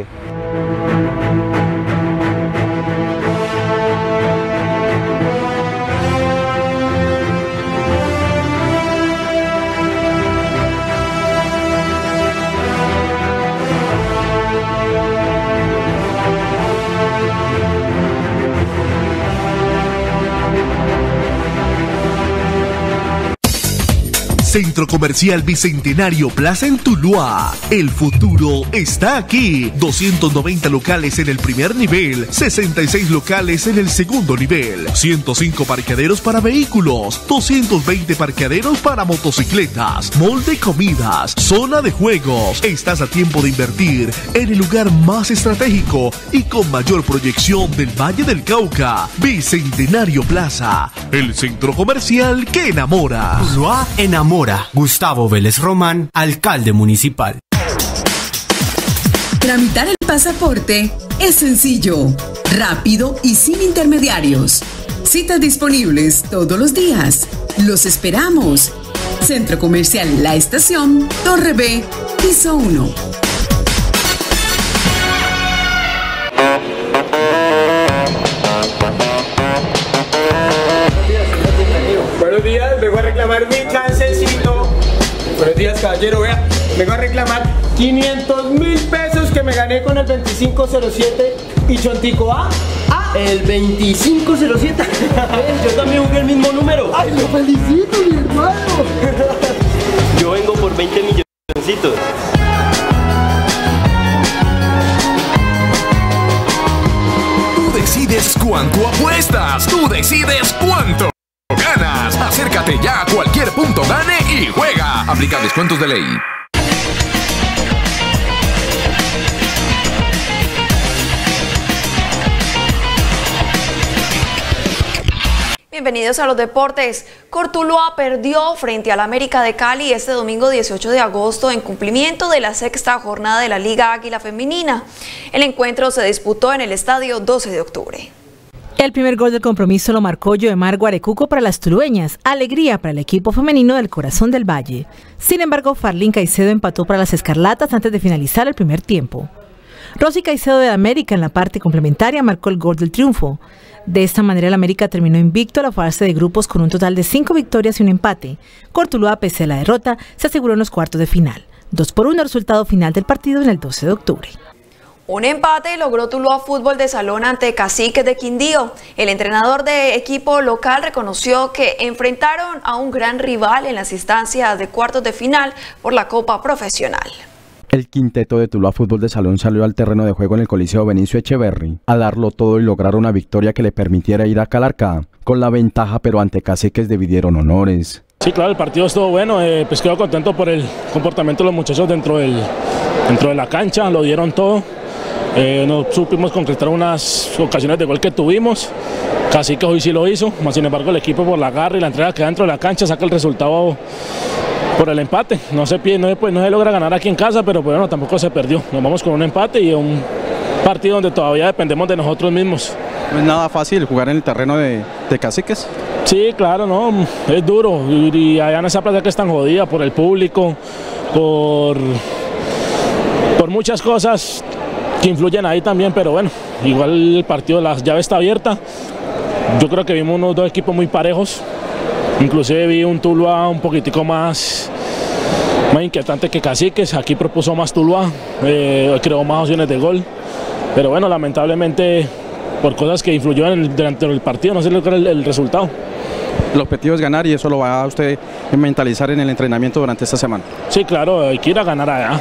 Centro Comercial Bicentenario Plaza en Tuluá. El futuro está aquí. 290 locales en el primer nivel, 66 locales en el segundo nivel, 105 parqueaderos para vehículos, 220 parqueaderos para motocicletas, mall de comidas, zona de juegos. Estás a tiempo de invertir en el lugar más estratégico y con mayor proyección del Valle del Cauca. Bicentenario Plaza, el centro comercial que enamora. Tuluá enamora. Gustavo Vélez Román, alcalde municipal. Tramitar el pasaporte es sencillo, rápido y sin intermediarios. Citas disponibles todos los días. Los esperamos. Centro Comercial La Estación, Torre B, piso 1. Buenos días, vengo a reclamar mi chancecito. Buenos días, caballero, vea, vengo a reclamar 500.000 pesos que me gané con el 2507 y Chontico A. El 2507. Yo también jugué el mismo número. ¡Ay, lo felicito, mi hermano! Yo vengo por 20 milloncitos. decides cuánto apuestas. Tú decides cuánto ganas. Acércate ya a cualquier punto gane y juega. Aplica descuentos de ley. Bienvenidos a los deportes. Cortuluá perdió frente al América de Cali este domingo 18 de agosto en cumplimiento de la sexta jornada de la Liga Águila Femenina. El encuentro se disputó en el estadio 12 de octubre. El primer gol del compromiso lo marcó Yoemar Guarecuco para las tulueñas, alegría para el equipo femenino del Corazón del Valle. Sin embargo, Farlín Caicedo empató para las escarlatas antes de finalizar el primer tiempo. Rosy Caicedo de América en la parte complementaria marcó el gol del triunfo. De esta manera el América terminó invicto a la fase de grupos con un total de 5 victorias y un empate. Cortuluá, pese a la derrota, se aseguró en los cuartos de final. 2-1 resultado final del partido en el 12 de octubre. Un empate logró Tuluá Fútbol de Salón ante Caciques de Quindío. El entrenador de equipo local reconoció que enfrentaron a un gran rival en las instancias de cuartos de final por la Copa Profesional. El quinteto de Tuluá Fútbol de Salón salió al terreno de juego en el Coliseo Benicio Echeverry a darlo todo y lograr una victoria que le permitiera ir a Calarcá con la ventaja, pero ante Caciques dividieron honores. Sí, claro, el partido estuvo bueno, pues quedo contento por el comportamiento de los muchachos dentro de la cancha, lo dieron todo. No supimos concretar unas ocasiones de gol que tuvimos. Caciques hoy sí lo hizo, más sin embargo el equipo por la garra y la entrega que da dentro de la cancha saca el resultado por el empate. No se logra ganar aquí en casa, pero bueno, tampoco se perdió. Nos vamos con un empate y un partido donde todavía dependemos de nosotros mismos. No es nada fácil jugar en el terreno de Caciques. Sí, claro, no, es duro. Y allá en esa plaza que es tan jodida por el público, por muchas cosas que influyen ahí también, pero bueno, igual el partido, la llave está abierta. Yo creo que vimos unos dos equipos muy parejos. Inclusive vi un Tuluá un poquitico más inquietante que Caciques. Aquí propuso más Tuluá, creó más opciones de gol. Pero bueno, lamentablemente por cosas que influyeron durante el partido no se logró el resultado. El objetivo es ganar y eso lo va a usted mentalizar en el entrenamiento durante esta semana. Sí, claro, hay que ir a ganar allá,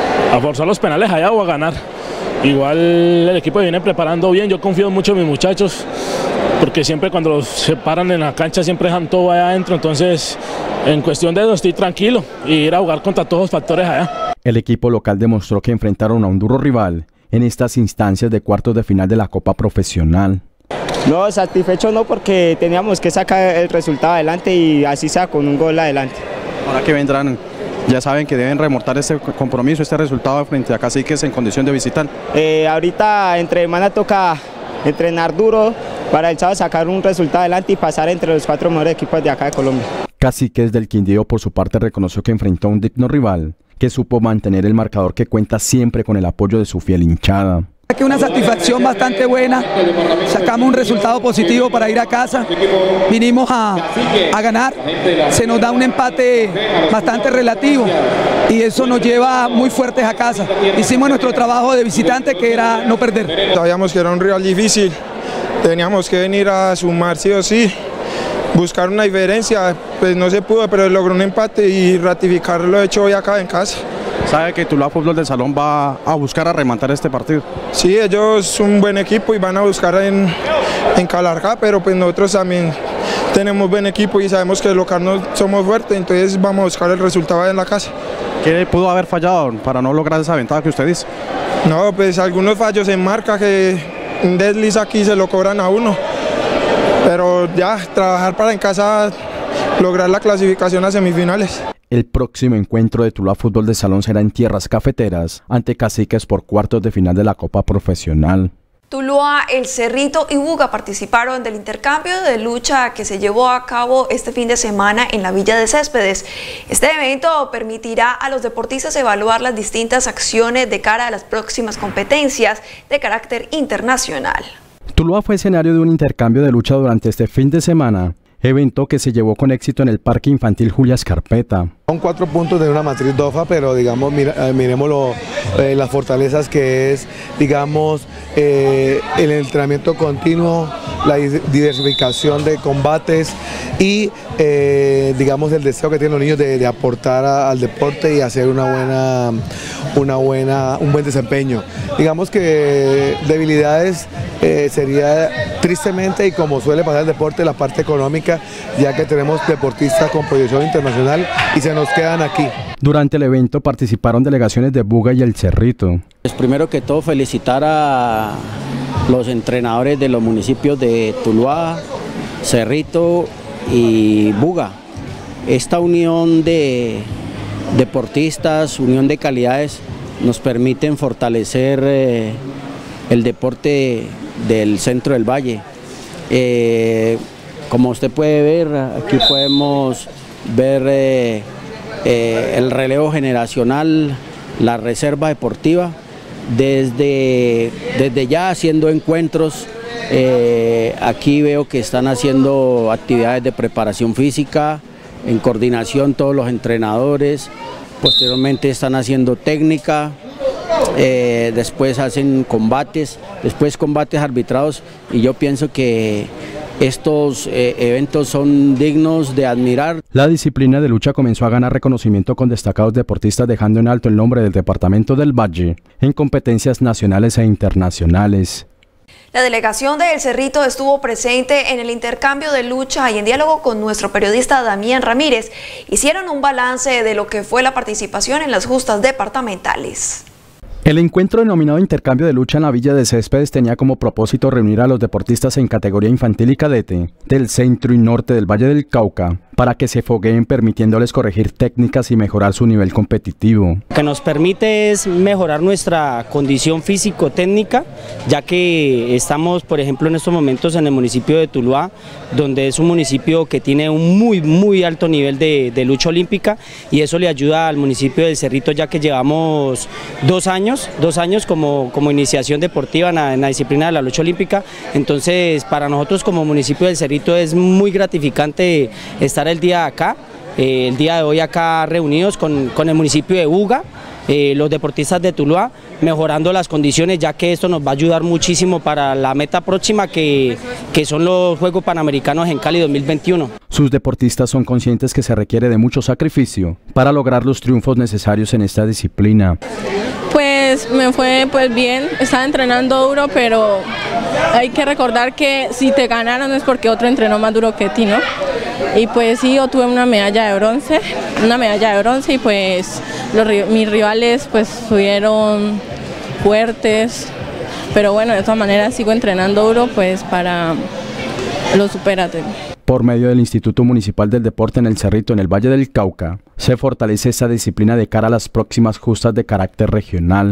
a forzar los penales allá o a ganar. Igual el equipo viene preparando bien, yo confío mucho en mis muchachos, porque siempre cuando los separan en la cancha siempre dejan todo allá adentro, entonces en cuestión de eso estoy tranquilo y ir a jugar contra todos los factores allá. El equipo local demostró que enfrentaron a un duro rival en estas instancias de cuartos de final de la Copa Profesional. No, satisfecho no, porque teníamos que sacar el resultado adelante y así sea con un gol adelante. Ahora que vendrán, ya saben que deben remontar este compromiso, este resultado frente a Caciques en condición de visitante. Ahorita entre semana toca entrenar duro para el sábado sacar un resultado adelante y pasar entre los 4 mejores equipos de acá de Colombia. Caciques del Quindío por su parte reconoció que enfrentó a un digno rival que supo mantener el marcador, que cuenta siempre con el apoyo de su fiel hinchada. Aquí una satisfacción bastante buena, sacamos un resultado positivo para ir a casa, vinimos a ganar, se nos da un empate bastante relativo y eso nos lleva muy fuertes a casa. Hicimos nuestro trabajo de visitante, que era no perder. Sabíamos que era un rival difícil, teníamos que venir a sumar sí o sí, buscar una diferencia, pues no se pudo, pero logró un empate y ratificar lo hecho hoy acá en casa. ¿Sabe que Tuluá Fútbol del Salón va a buscar a remontar este partido? Sí, ellos son un buen equipo y van a buscar en Calarcá, pero pues nosotros también tenemos buen equipo y sabemos que el local no somos fuertes, entonces vamos a buscar el resultado en la casa. ¿Qué pudo haber fallado para no lograr esa ventaja que usted dice? No, pues algunos fallos en marca, que un desliz aquí se lo cobran a uno, pero ya trabajar para en casa lograr la clasificación a semifinales. El próximo encuentro de Tuluá Fútbol de Salón será en Tierras Cafeteras ante Caciques por cuartos de final de la Copa Profesional. Tuluá, El Cerrito y Buga participaron del intercambio de lucha que se llevó a cabo este fin de semana en la Villa de Céspedes. Este evento permitirá a los deportistas evaluar las distintas acciones de cara a las próximas competencias de carácter internacional. Tuluá fue escenario de un intercambio de lucha durante este fin de semana, evento que se llevó con éxito en el Parque Infantil Julia Escarpeta. Son 4 puntos de una matriz DOFA, pero digamos, miremoslo, las fortalezas que es, digamos, el entrenamiento continuo, la diversificación de combates y digamos el deseo que tienen los niños de aportar al deporte y hacer un buen desempeño. Digamos que debilidades sería tristemente, y como suele pasar en el deporte, la parte económica, ya que tenemos deportistas con proyección internacional y se nos quedan aquí. Durante el evento participaron delegaciones de Buga y El Cerrito. Pues primero que todo felicitar a los entrenadores de los municipios de Tuluá, Cerrito y Buga. Esta unión de deportistas, unión de calidades, nos permiten fortalecer el deporte del centro del valle. Como usted puede ver, aquí podemos ver el relevo generacional, la reserva deportiva, desde ya haciendo encuentros. Aquí veo que están haciendo actividades de preparación física, en coordinación todos los entrenadores, posteriormente están haciendo técnica, después hacen combates, después combates arbitrados, y yo pienso que estos eventos son dignos de admirar. La disciplina de lucha comenzó a ganar reconocimiento con destacados deportistas, dejando en alto el nombre del departamento del Valle en competencias nacionales e internacionales. La delegación de El Cerrito estuvo presente en el intercambio de lucha y en diálogo con nuestro periodista Damián Ramírez. Hicieron un balance de lo que fue la participación en las justas departamentales. El encuentro denominado Intercambio de Lucha en la Villa de Céspedes tenía como propósito reunir a los deportistas en categoría infantil y cadete del centro y norte del Valle del Cauca para que se fogueen, permitiéndoles corregir técnicas y mejorar su nivel competitivo. Lo que nos permite es mejorar nuestra condición físico-técnica, ya que estamos, por ejemplo, en estos momentos en el municipio de Tuluá, donde es un municipio que tiene un muy alto nivel de lucha olímpica, y eso le ayuda al municipio del Cerrito, ya que llevamos 2 años como iniciación deportiva en la disciplina de la lucha olímpica. Entonces, para nosotros como municipio del Cerrito es muy gratificante estar el día de hoy acá reunidos con el municipio de Buga, los deportistas de Tuluá, mejorando las condiciones, ya que esto nos va a ayudar muchísimo para la meta próxima que son los Juegos Panamericanos en Cali 2021. Sus deportistas son conscientes que se requiere de mucho sacrificio para lograr los triunfos necesarios en esta disciplina. Pues me fue bien, estaba entrenando duro, pero hay que recordar que si te ganaron es porque otro entrenó más duro que ti, ¿no? Y pues sí, yo tuve una medalla de bronce y pues mis rivales pues estuvieron fuertes, pero bueno, de todas maneras sigo entrenando duro pues para lo superate. Por medio del Instituto Municipal del Deporte en El Cerrito, en el Valle del Cauca, se fortalece esta disciplina de cara a las próximas justas de carácter regional.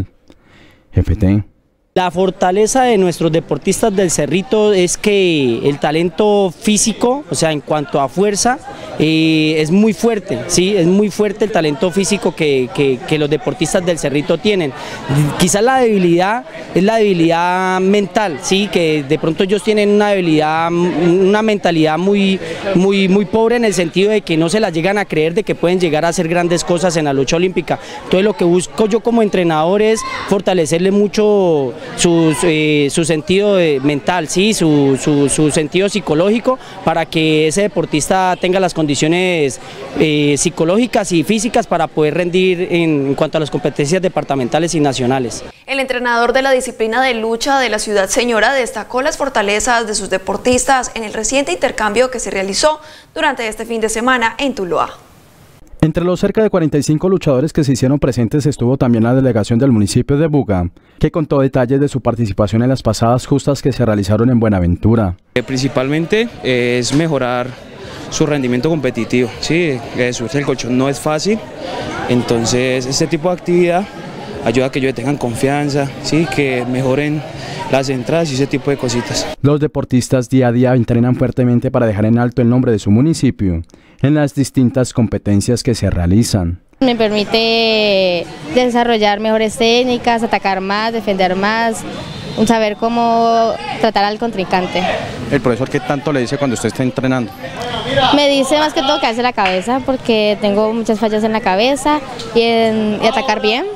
FT. La fortaleza de nuestros deportistas del Cerrito es que el talento físico, o sea, en cuanto a fuerza, es muy fuerte, ¿sí? Es muy fuerte el talento físico que los deportistas del Cerrito tienen. Quizás la debilidad es la debilidad mental, ¿sí? Que de pronto ellos tienen una debilidad, una mentalidad muy pobre, en el sentido de que no se la llegan a creer de que pueden llegar a hacer grandes cosas en la lucha olímpica. Entonces lo que busco yo como entrenador es fortalecerle mucho su sentido mental, ¿sí? su sentido psicológico, para que ese deportista tenga las condiciones psicológicas y físicas para poder rendir en cuanto a las competencias departamentales y nacionales. El entrenador de la disciplina de lucha de la ciudad señora destacó las fortalezas de sus deportistas en el reciente intercambio que se realizó durante este fin de semana en Tuluá. Entre los cerca de 45 luchadores que se hicieron presentes estuvo también la delegación del municipio de Buga, que contó detalles de su participación en las pasadas justas que se realizaron en Buenaventura. Principalmente es mejorar su rendimiento competitivo, sí, subirse el colchón no es fácil, entonces este tipo de actividad ayuda a que ellos tengan confianza, sí, que mejoren las entradas y ese tipo de cositas. Los deportistas día a día entrenan fuertemente para dejar en alto el nombre de su municipio en las distintas competencias que se realizan. Me permite desarrollar mejores técnicas, atacar más, defender más, saber cómo tratar al contrincante. ¿El profesor qué tanto le dice cuando usted está entrenando? Me dice más que todo que hace la cabeza, porque tengo muchas fallas en la cabeza y atacar bien.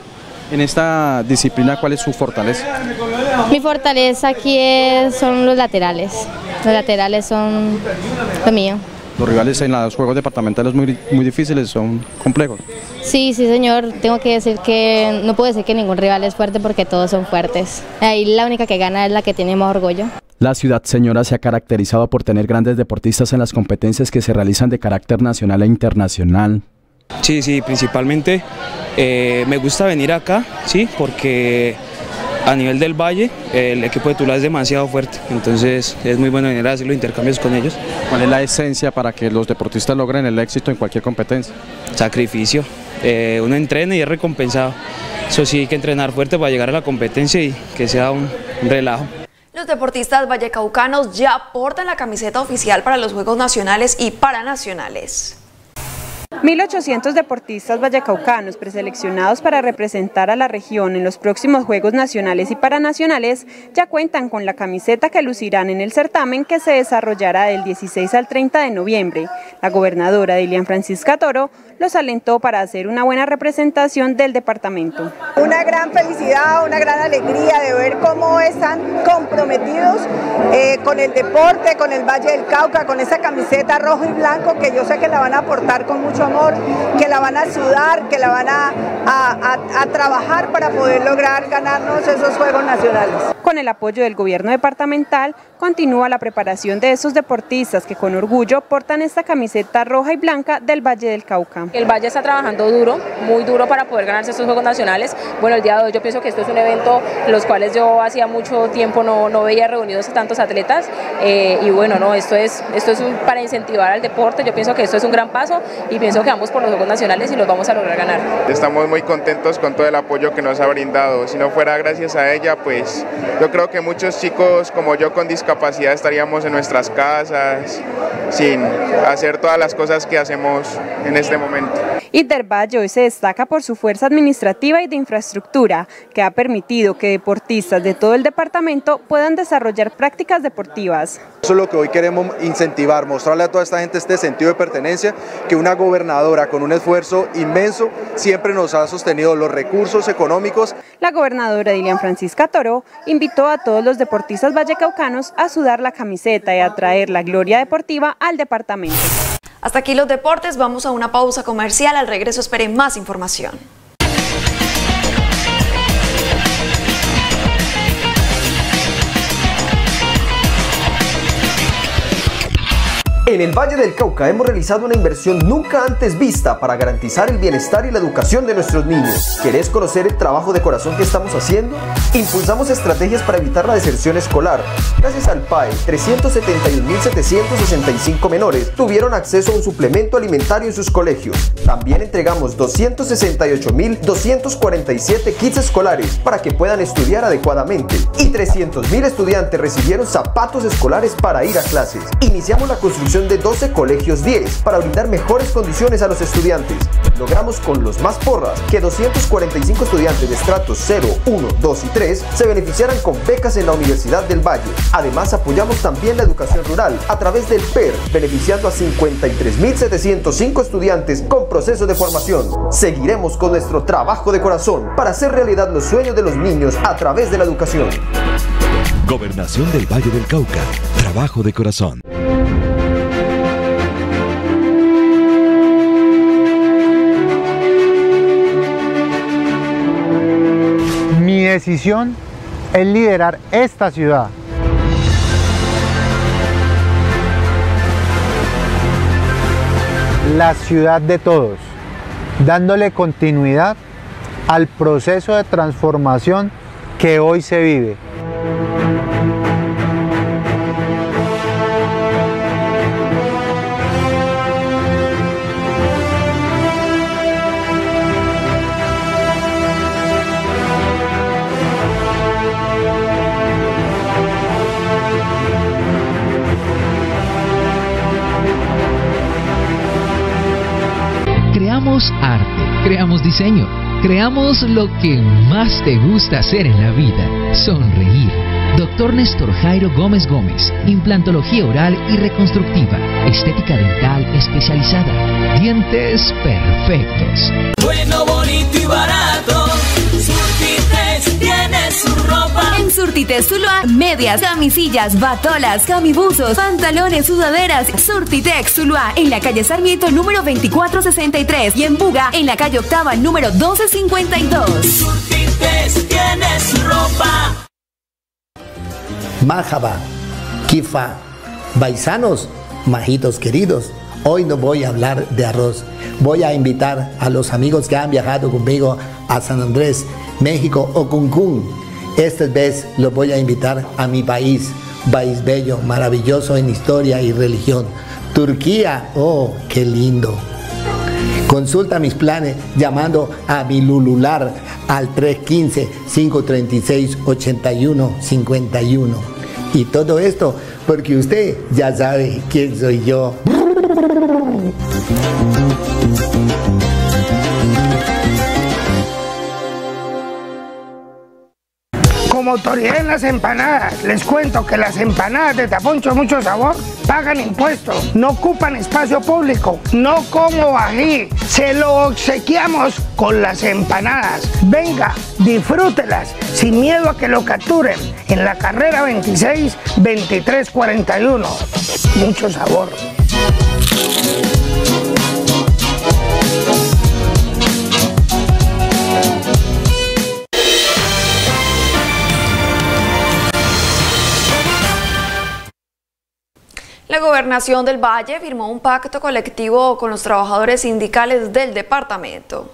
En esta disciplina, ¿cuál es su fortaleza? Mi fortaleza aquí son los laterales. Los laterales son lo mío. Los rivales en los juegos departamentales muy difíciles, son complejos. Sí, señor, tengo que decir que no puedo decir que ningún rival es fuerte porque todos son fuertes. Ahí la única que gana es la que tiene más orgullo. La ciudad señora se ha caracterizado por tener grandes deportistas en las competencias que se realizan de carácter nacional e internacional. Sí, principalmente me gusta venir acá, sí, porque a nivel del Valle el equipo de Tuluá es demasiado fuerte, entonces es muy bueno venir a hacer los intercambios con ellos. ¿Cuál es la esencia para que los deportistas logren el éxito en cualquier competencia? Sacrificio, uno entrena y es recompensado. Eso sí, hay que entrenar fuerte para llegar a la competencia y que sea un relajo. Los deportistas vallecaucanos ya portan la camiseta oficial para los Juegos Nacionales y Paranacionales. 1.800 deportistas vallecaucanos preseleccionados para representar a la región en los próximos Juegos Nacionales y Paranacionales ya cuentan con la camiseta que lucirán en el certamen que se desarrollará del 16 al 30 de noviembre. La gobernadora Dilian Francisca Toro los alentó para hacer una buena representación del departamento. Una gran felicidad, una gran alegría de ver cómo están comprometidos con el deporte, con el Valle del Cauca, con esa camiseta rojo y blanco que yo sé que la van a aportar con mucho amor, que la van a sudar, que la van a trabajar para poder lograr ganarnos esos Juegos Nacionales. Con el apoyo del gobierno departamental, continúa la preparación de esos deportistas que con orgullo portan esta camiseta roja y blanca del Valle del Cauca. El Valle está trabajando duro, muy duro para poder ganarse estos Juegos Nacionales. Bueno, el día de hoy yo pienso que esto es un evento en los cuales yo hacía mucho tiempo no veía reunidos a tantos atletas y bueno, no, esto es para incentivar al deporte. Yo pienso que esto es un gran paso y pienso que vamos por los Juegos Nacionales y los vamos a lograr ganar. Estamos muy contentos con todo el apoyo que nos ha brindado. Si no fuera gracias a ella, pues yo creo que muchos chicos como yo con discapacidad estaríamos en nuestras casas sin hacer todas las cosas que hacemos en este momento. Intervalle hoy se destaca por su fuerza administrativa y de infraestructura, que ha permitido que deportistas de todo el departamento puedan desarrollar prácticas deportivas. Eso es lo que hoy queremos incentivar, mostrarle a toda esta gente este sentido de pertenencia, que una gobernadora con un esfuerzo inmenso siempre nos ha sostenido los recursos económicos. La gobernadora Dilian Francisca Toro invitó a todos los deportistas vallecaucanos a sudar la camiseta y a traer la gloria deportiva al departamento. Hasta aquí los deportes, vamos a una pausa comercial, al regreso esperen más información. En el Valle del Cauca hemos realizado una inversión nunca antes vista para garantizar el bienestar y la educación de nuestros niños. ¿Querés conocer el trabajo de corazón que estamos haciendo? Impulsamos estrategias para evitar la deserción escolar. Gracias al PAE, 371.765 menores tuvieron acceso a un suplemento alimentario en sus colegios. También entregamos 268.247 kits escolares para que puedan estudiar adecuadamente. Y 300.000 estudiantes recibieron zapatos escolares para ir a clases. Iniciamos la construcción de 12 colegios 10 para brindar mejores condiciones a los estudiantes. Logramos con los más porras que 245 estudiantes de estratos 0, 1, 2 y 3 se beneficiaran con becas en la Universidad del Valle. Además, apoyamos también la educación rural a través del PER, beneficiando a 53.705 estudiantes con proceso de formación. Seguiremos con nuestro trabajo de corazón para hacer realidad los sueños de los niños a través de la educación. Gobernación del Valle del Cauca. Trabajo de corazón. Mi decisión es liderar esta ciudad. La ciudad de todos, dándole continuidad al proceso de transformación que hoy se vive. Creamos arte, creamos diseño, creamos lo que más te gusta hacer en la vida, sonreír. Dr. Néstor Jairo Gómez Gómez, implantología oral y reconstructiva, estética dental especializada, dientes perfectos. Bueno, bonito y barato. Surtites tiene su ropa. En Surtites Zuluá, medias, camisillas, batolas, camibuzos, pantalones, sudaderas. Surtitex Zuluá, en la calle Sarmiento número 2463 y en Buga, en la calle Octava número 1252. Surtites tiene su ropa. Marhaba, Kifa, paisanos, majitos queridos. Hoy no voy a hablar de arroz. Voy a invitar a los amigos que han viajado conmigo a San Andrés, México o Cancún. Esta vez los voy a invitar a mi país bello, maravilloso en historia y religión. Turquía, oh, qué lindo. Consulta mis planes llamando a mi Lulular al 315-536-8151. Y todo esto porque usted ya sabe quién soy yo. Como autoridad en las empanadas, les cuento que las empanadas de Taponcho Mucho Sabor pagan impuestos, no ocupan espacio público, no como ají, se lo obsequiamos con las empanadas. Venga, disfrútelas sin miedo a que lo capturen en la carrera 26-2341. Mucho sabor. La Gobernación del Valle firmó un pacto colectivo con los trabajadores sindicales del departamento.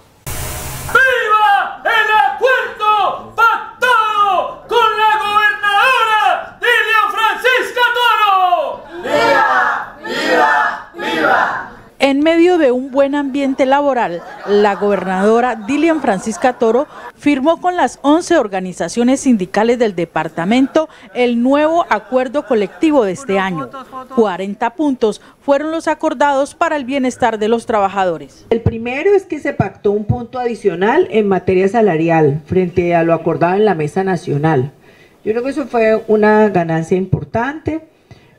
¡Viva el acuerdo pactado con la gobernadora Dilian Francisca Toro! ¡Viva! ¡Viva! ¡Viva! En medio de un buen ambiente laboral, la gobernadora Dilian Francisca Toro firmó con las 11 organizaciones sindicales del departamento el nuevo acuerdo colectivo de este año. 40 puntos fueron los acordados para el bienestar de los trabajadores. El primero es que se pactó un punto adicional en materia salarial frente a lo acordado en la mesa nacional. Yo creo que eso fue una ganancia importante.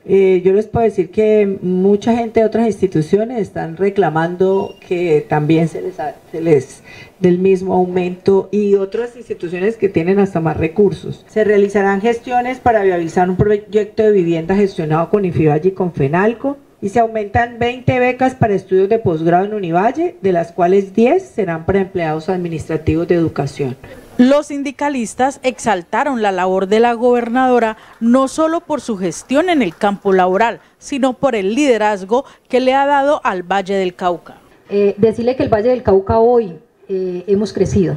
Yo les puedo decir que mucha gente de otras instituciones están reclamando que también se les dé el mismo aumento, y otras instituciones que tienen hasta más recursos. Se realizarán gestiones para viabilizar un proyecto de vivienda gestionado con IFIVALLE y con FENALCO, y se aumentan 20 becas para estudios de posgrado en Univalle, de las cuales 10 serán para empleados administrativos de educación. Los sindicalistas exaltaron la labor de la gobernadora no solo por su gestión en el campo laboral, sino por el liderazgo que le ha dado al Valle del Cauca. Decirle que el Valle del Cauca hoy hemos crecido,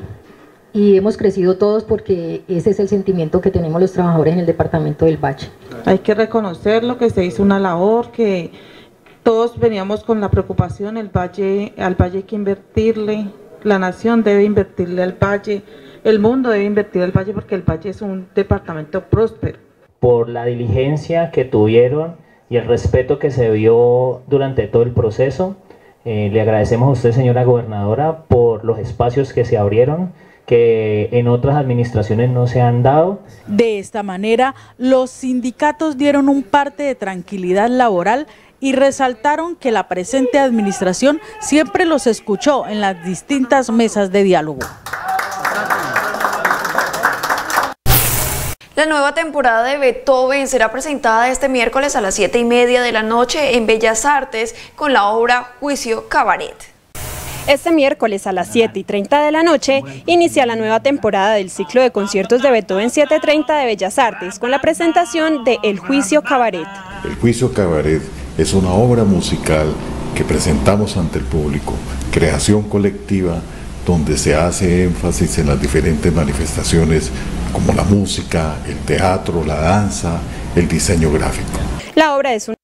y hemos crecido todos porque ese es el sentimiento que tenemos los trabajadores en el departamento del Valle. Hay que reconocerlo, que se hizo una labor, que todos veníamos con la preocupación, al Valle hay que invertirle, la nación debe invertirle al Valle. El mundo debe invertir al Valle porque el Valle es un departamento próspero. Por la diligencia que tuvieron y el respeto que se vio durante todo el proceso, le agradecemos a usted, señora gobernadora, por los espacios que se abrieron, que en otras administraciones no se han dado. De esta manera, los sindicatos dieron un parte de tranquilidad laboral y resaltaron que la presente administración siempre los escuchó en las distintas mesas de diálogo. La nueva temporada de Beethoven será presentada este miércoles a las 7:30 de la noche en Bellas Artes con la obra Juicio Cabaret. Este miércoles a las 7:30 de la noche inicia la nueva temporada del ciclo de conciertos de Beethoven 730 de Bellas Artes con la presentación de El Juicio Cabaret. El Juicio Cabaret es una obra musical que presentamos ante el público, creación colectiva, donde se hace énfasis en las diferentes manifestaciones como la música, el teatro, la danza, el diseño gráfico. La obra es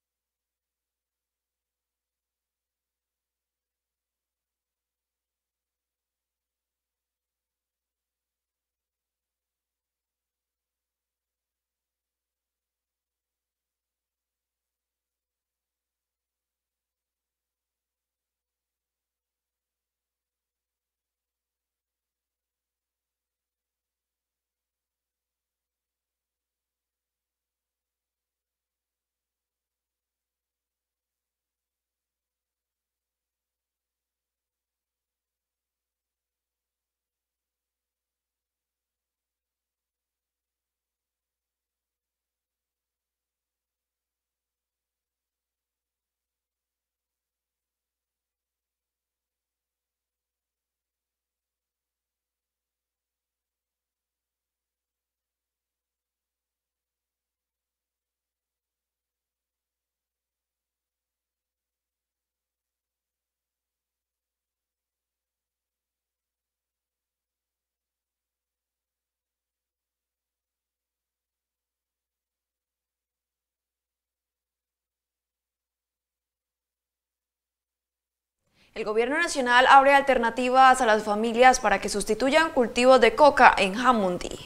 El gobierno nacional abre alternativas a las familias para que sustituyan cultivos de coca en Jamundí.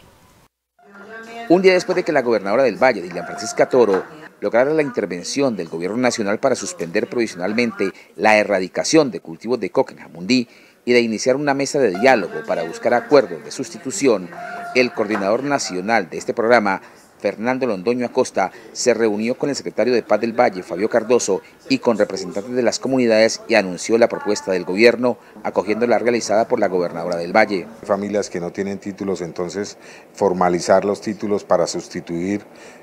Un día después de que la gobernadora del Valle, Dilian Francisca Toro, lograra la intervención del gobierno nacional para suspender provisionalmente la erradicación de cultivos de coca en Jamundí y de iniciar una mesa de diálogo para buscar acuerdos de sustitución, el coordinador nacional de este programa, Fernando Londoño Acosta, se reunió con el secretario de Paz del Valle, Fabio Cardoso, y con representantes de las comunidades y anunció la propuesta del gobierno, acogiendo la realizada por la gobernadora del Valle. Familias que no tienen títulos, entonces formalizar los títulos para sustituir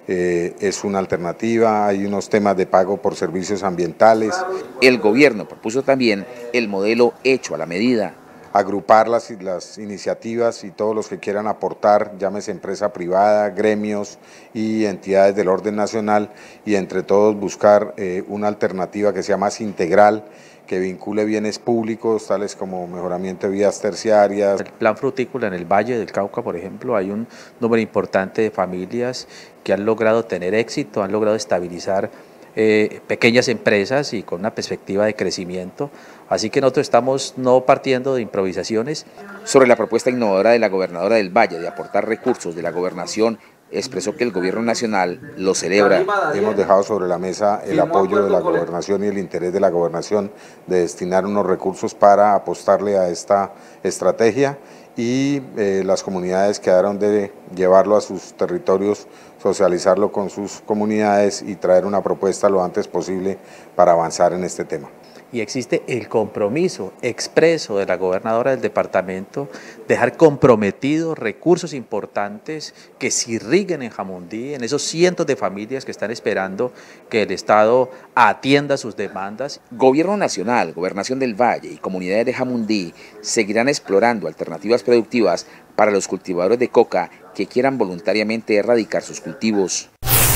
es una alternativa. Hay unos temas de pago por servicios ambientales. El gobierno propuso también el modelo hecho a la medida. Agrupar las iniciativas y todos los que quieran aportar, llámese empresa privada, gremios y entidades del orden nacional, y entre todos buscar una alternativa que sea más integral, que vincule bienes públicos, tales como mejoramiento de vías terciarias. El plan frutícola en el Valle del Cauca, por ejemplo, hay un número importante de familias que han logrado tener éxito, han logrado estabilizar pequeñas empresas y con una perspectiva de crecimiento. Así que nosotros estamos no partiendo de improvisaciones. Sobre la propuesta innovadora de la gobernadora del Valle de aportar recursos de la gobernación, expresó que el gobierno nacional lo celebra. Hemos dejado sobre la mesa el apoyo de la gobernación y el interés de la gobernación de destinar unos recursos para apostarle a esta estrategia, y las comunidades quedaron de llevarlo a sus territorios, socializarlo con sus comunidades y traer una propuesta lo antes posible para avanzar en este tema. Y existe el compromiso expreso de la gobernadora del departamento, dejar comprometidos recursos importantes que se irriguen en Jamundí, en esos cientos de familias que están esperando que el Estado atienda sus demandas. Gobierno Nacional, Gobernación del Valle y comunidades de Jamundí seguirán explorando alternativas productivas para los cultivadores de coca que quieran voluntariamente erradicar sus cultivos.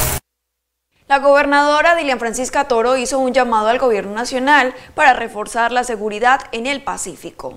La gobernadora Dilian Francisca Toro hizo un llamado al gobierno nacional para reforzar la seguridad en el Pacífico.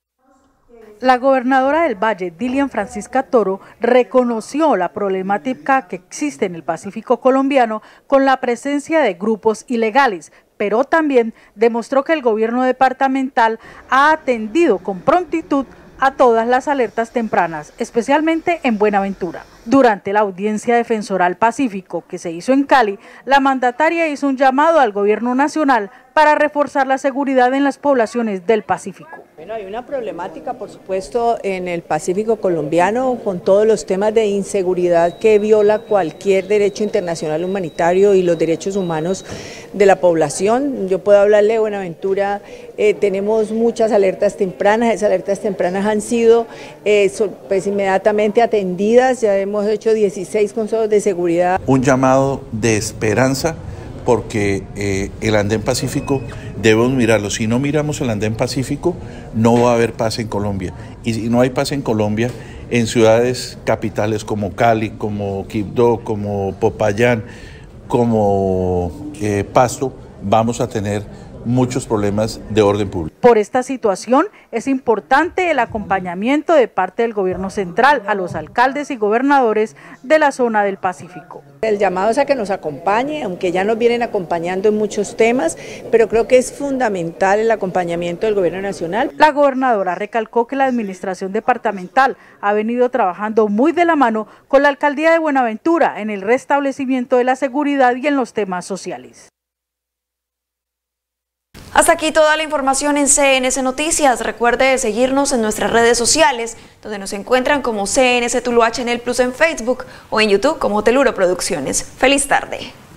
La gobernadora del Valle, Dilian Francisca Toro, reconoció la problemática que existe en el Pacífico colombiano con la presencia de grupos ilegales, pero también demostró que el gobierno departamental ha atendido con prontitud a todas las alertas tempranas, especialmente en Buenaventura. Durante la audiencia defensoral Pacífico que se hizo en Cali, la mandataria hizo un llamado al gobierno nacional para reforzar la seguridad en las poblaciones del Pacífico. Bueno, hay una problemática, por supuesto, en el Pacífico colombiano con todos los temas de inseguridad que viola cualquier derecho internacional humanitario y los derechos humanos de la población. Yo puedo hablarle de Buenaventura, tenemos muchas alertas tempranas, esas alertas tempranas han sido pues inmediatamente atendidas, ya hemos hecho 16 consejos de seguridad. Un llamado de esperanza, porque el andén pacífico debemos mirarlo. Si no miramos el andén pacífico, no va a haber paz en Colombia. Y si no hay paz en Colombia, en ciudades capitales como Cali, como Quibdó, como Popayán, como Pasto, vamos a tener muchos problemas de orden público. Por esta situación es importante el acompañamiento de parte del gobierno central a los alcaldes y gobernadores de la zona del Pacífico. El llamado es a que nos acompañe, aunque ya nos vienen acompañando en muchos temas, pero creo que es fundamental el acompañamiento del gobierno nacional. La gobernadora recalcó que la administración departamental ha venido trabajando muy de la mano con la alcaldía de Buenaventura en el restablecimiento de la seguridad y en los temas sociales. Hasta aquí toda la información en CNC Noticias. Recuerde seguirnos en nuestras redes sociales, donde nos encuentran como CNC Tuluá Channel Plus en Facebook o en YouTube como Teluro Producciones. ¡Feliz tarde!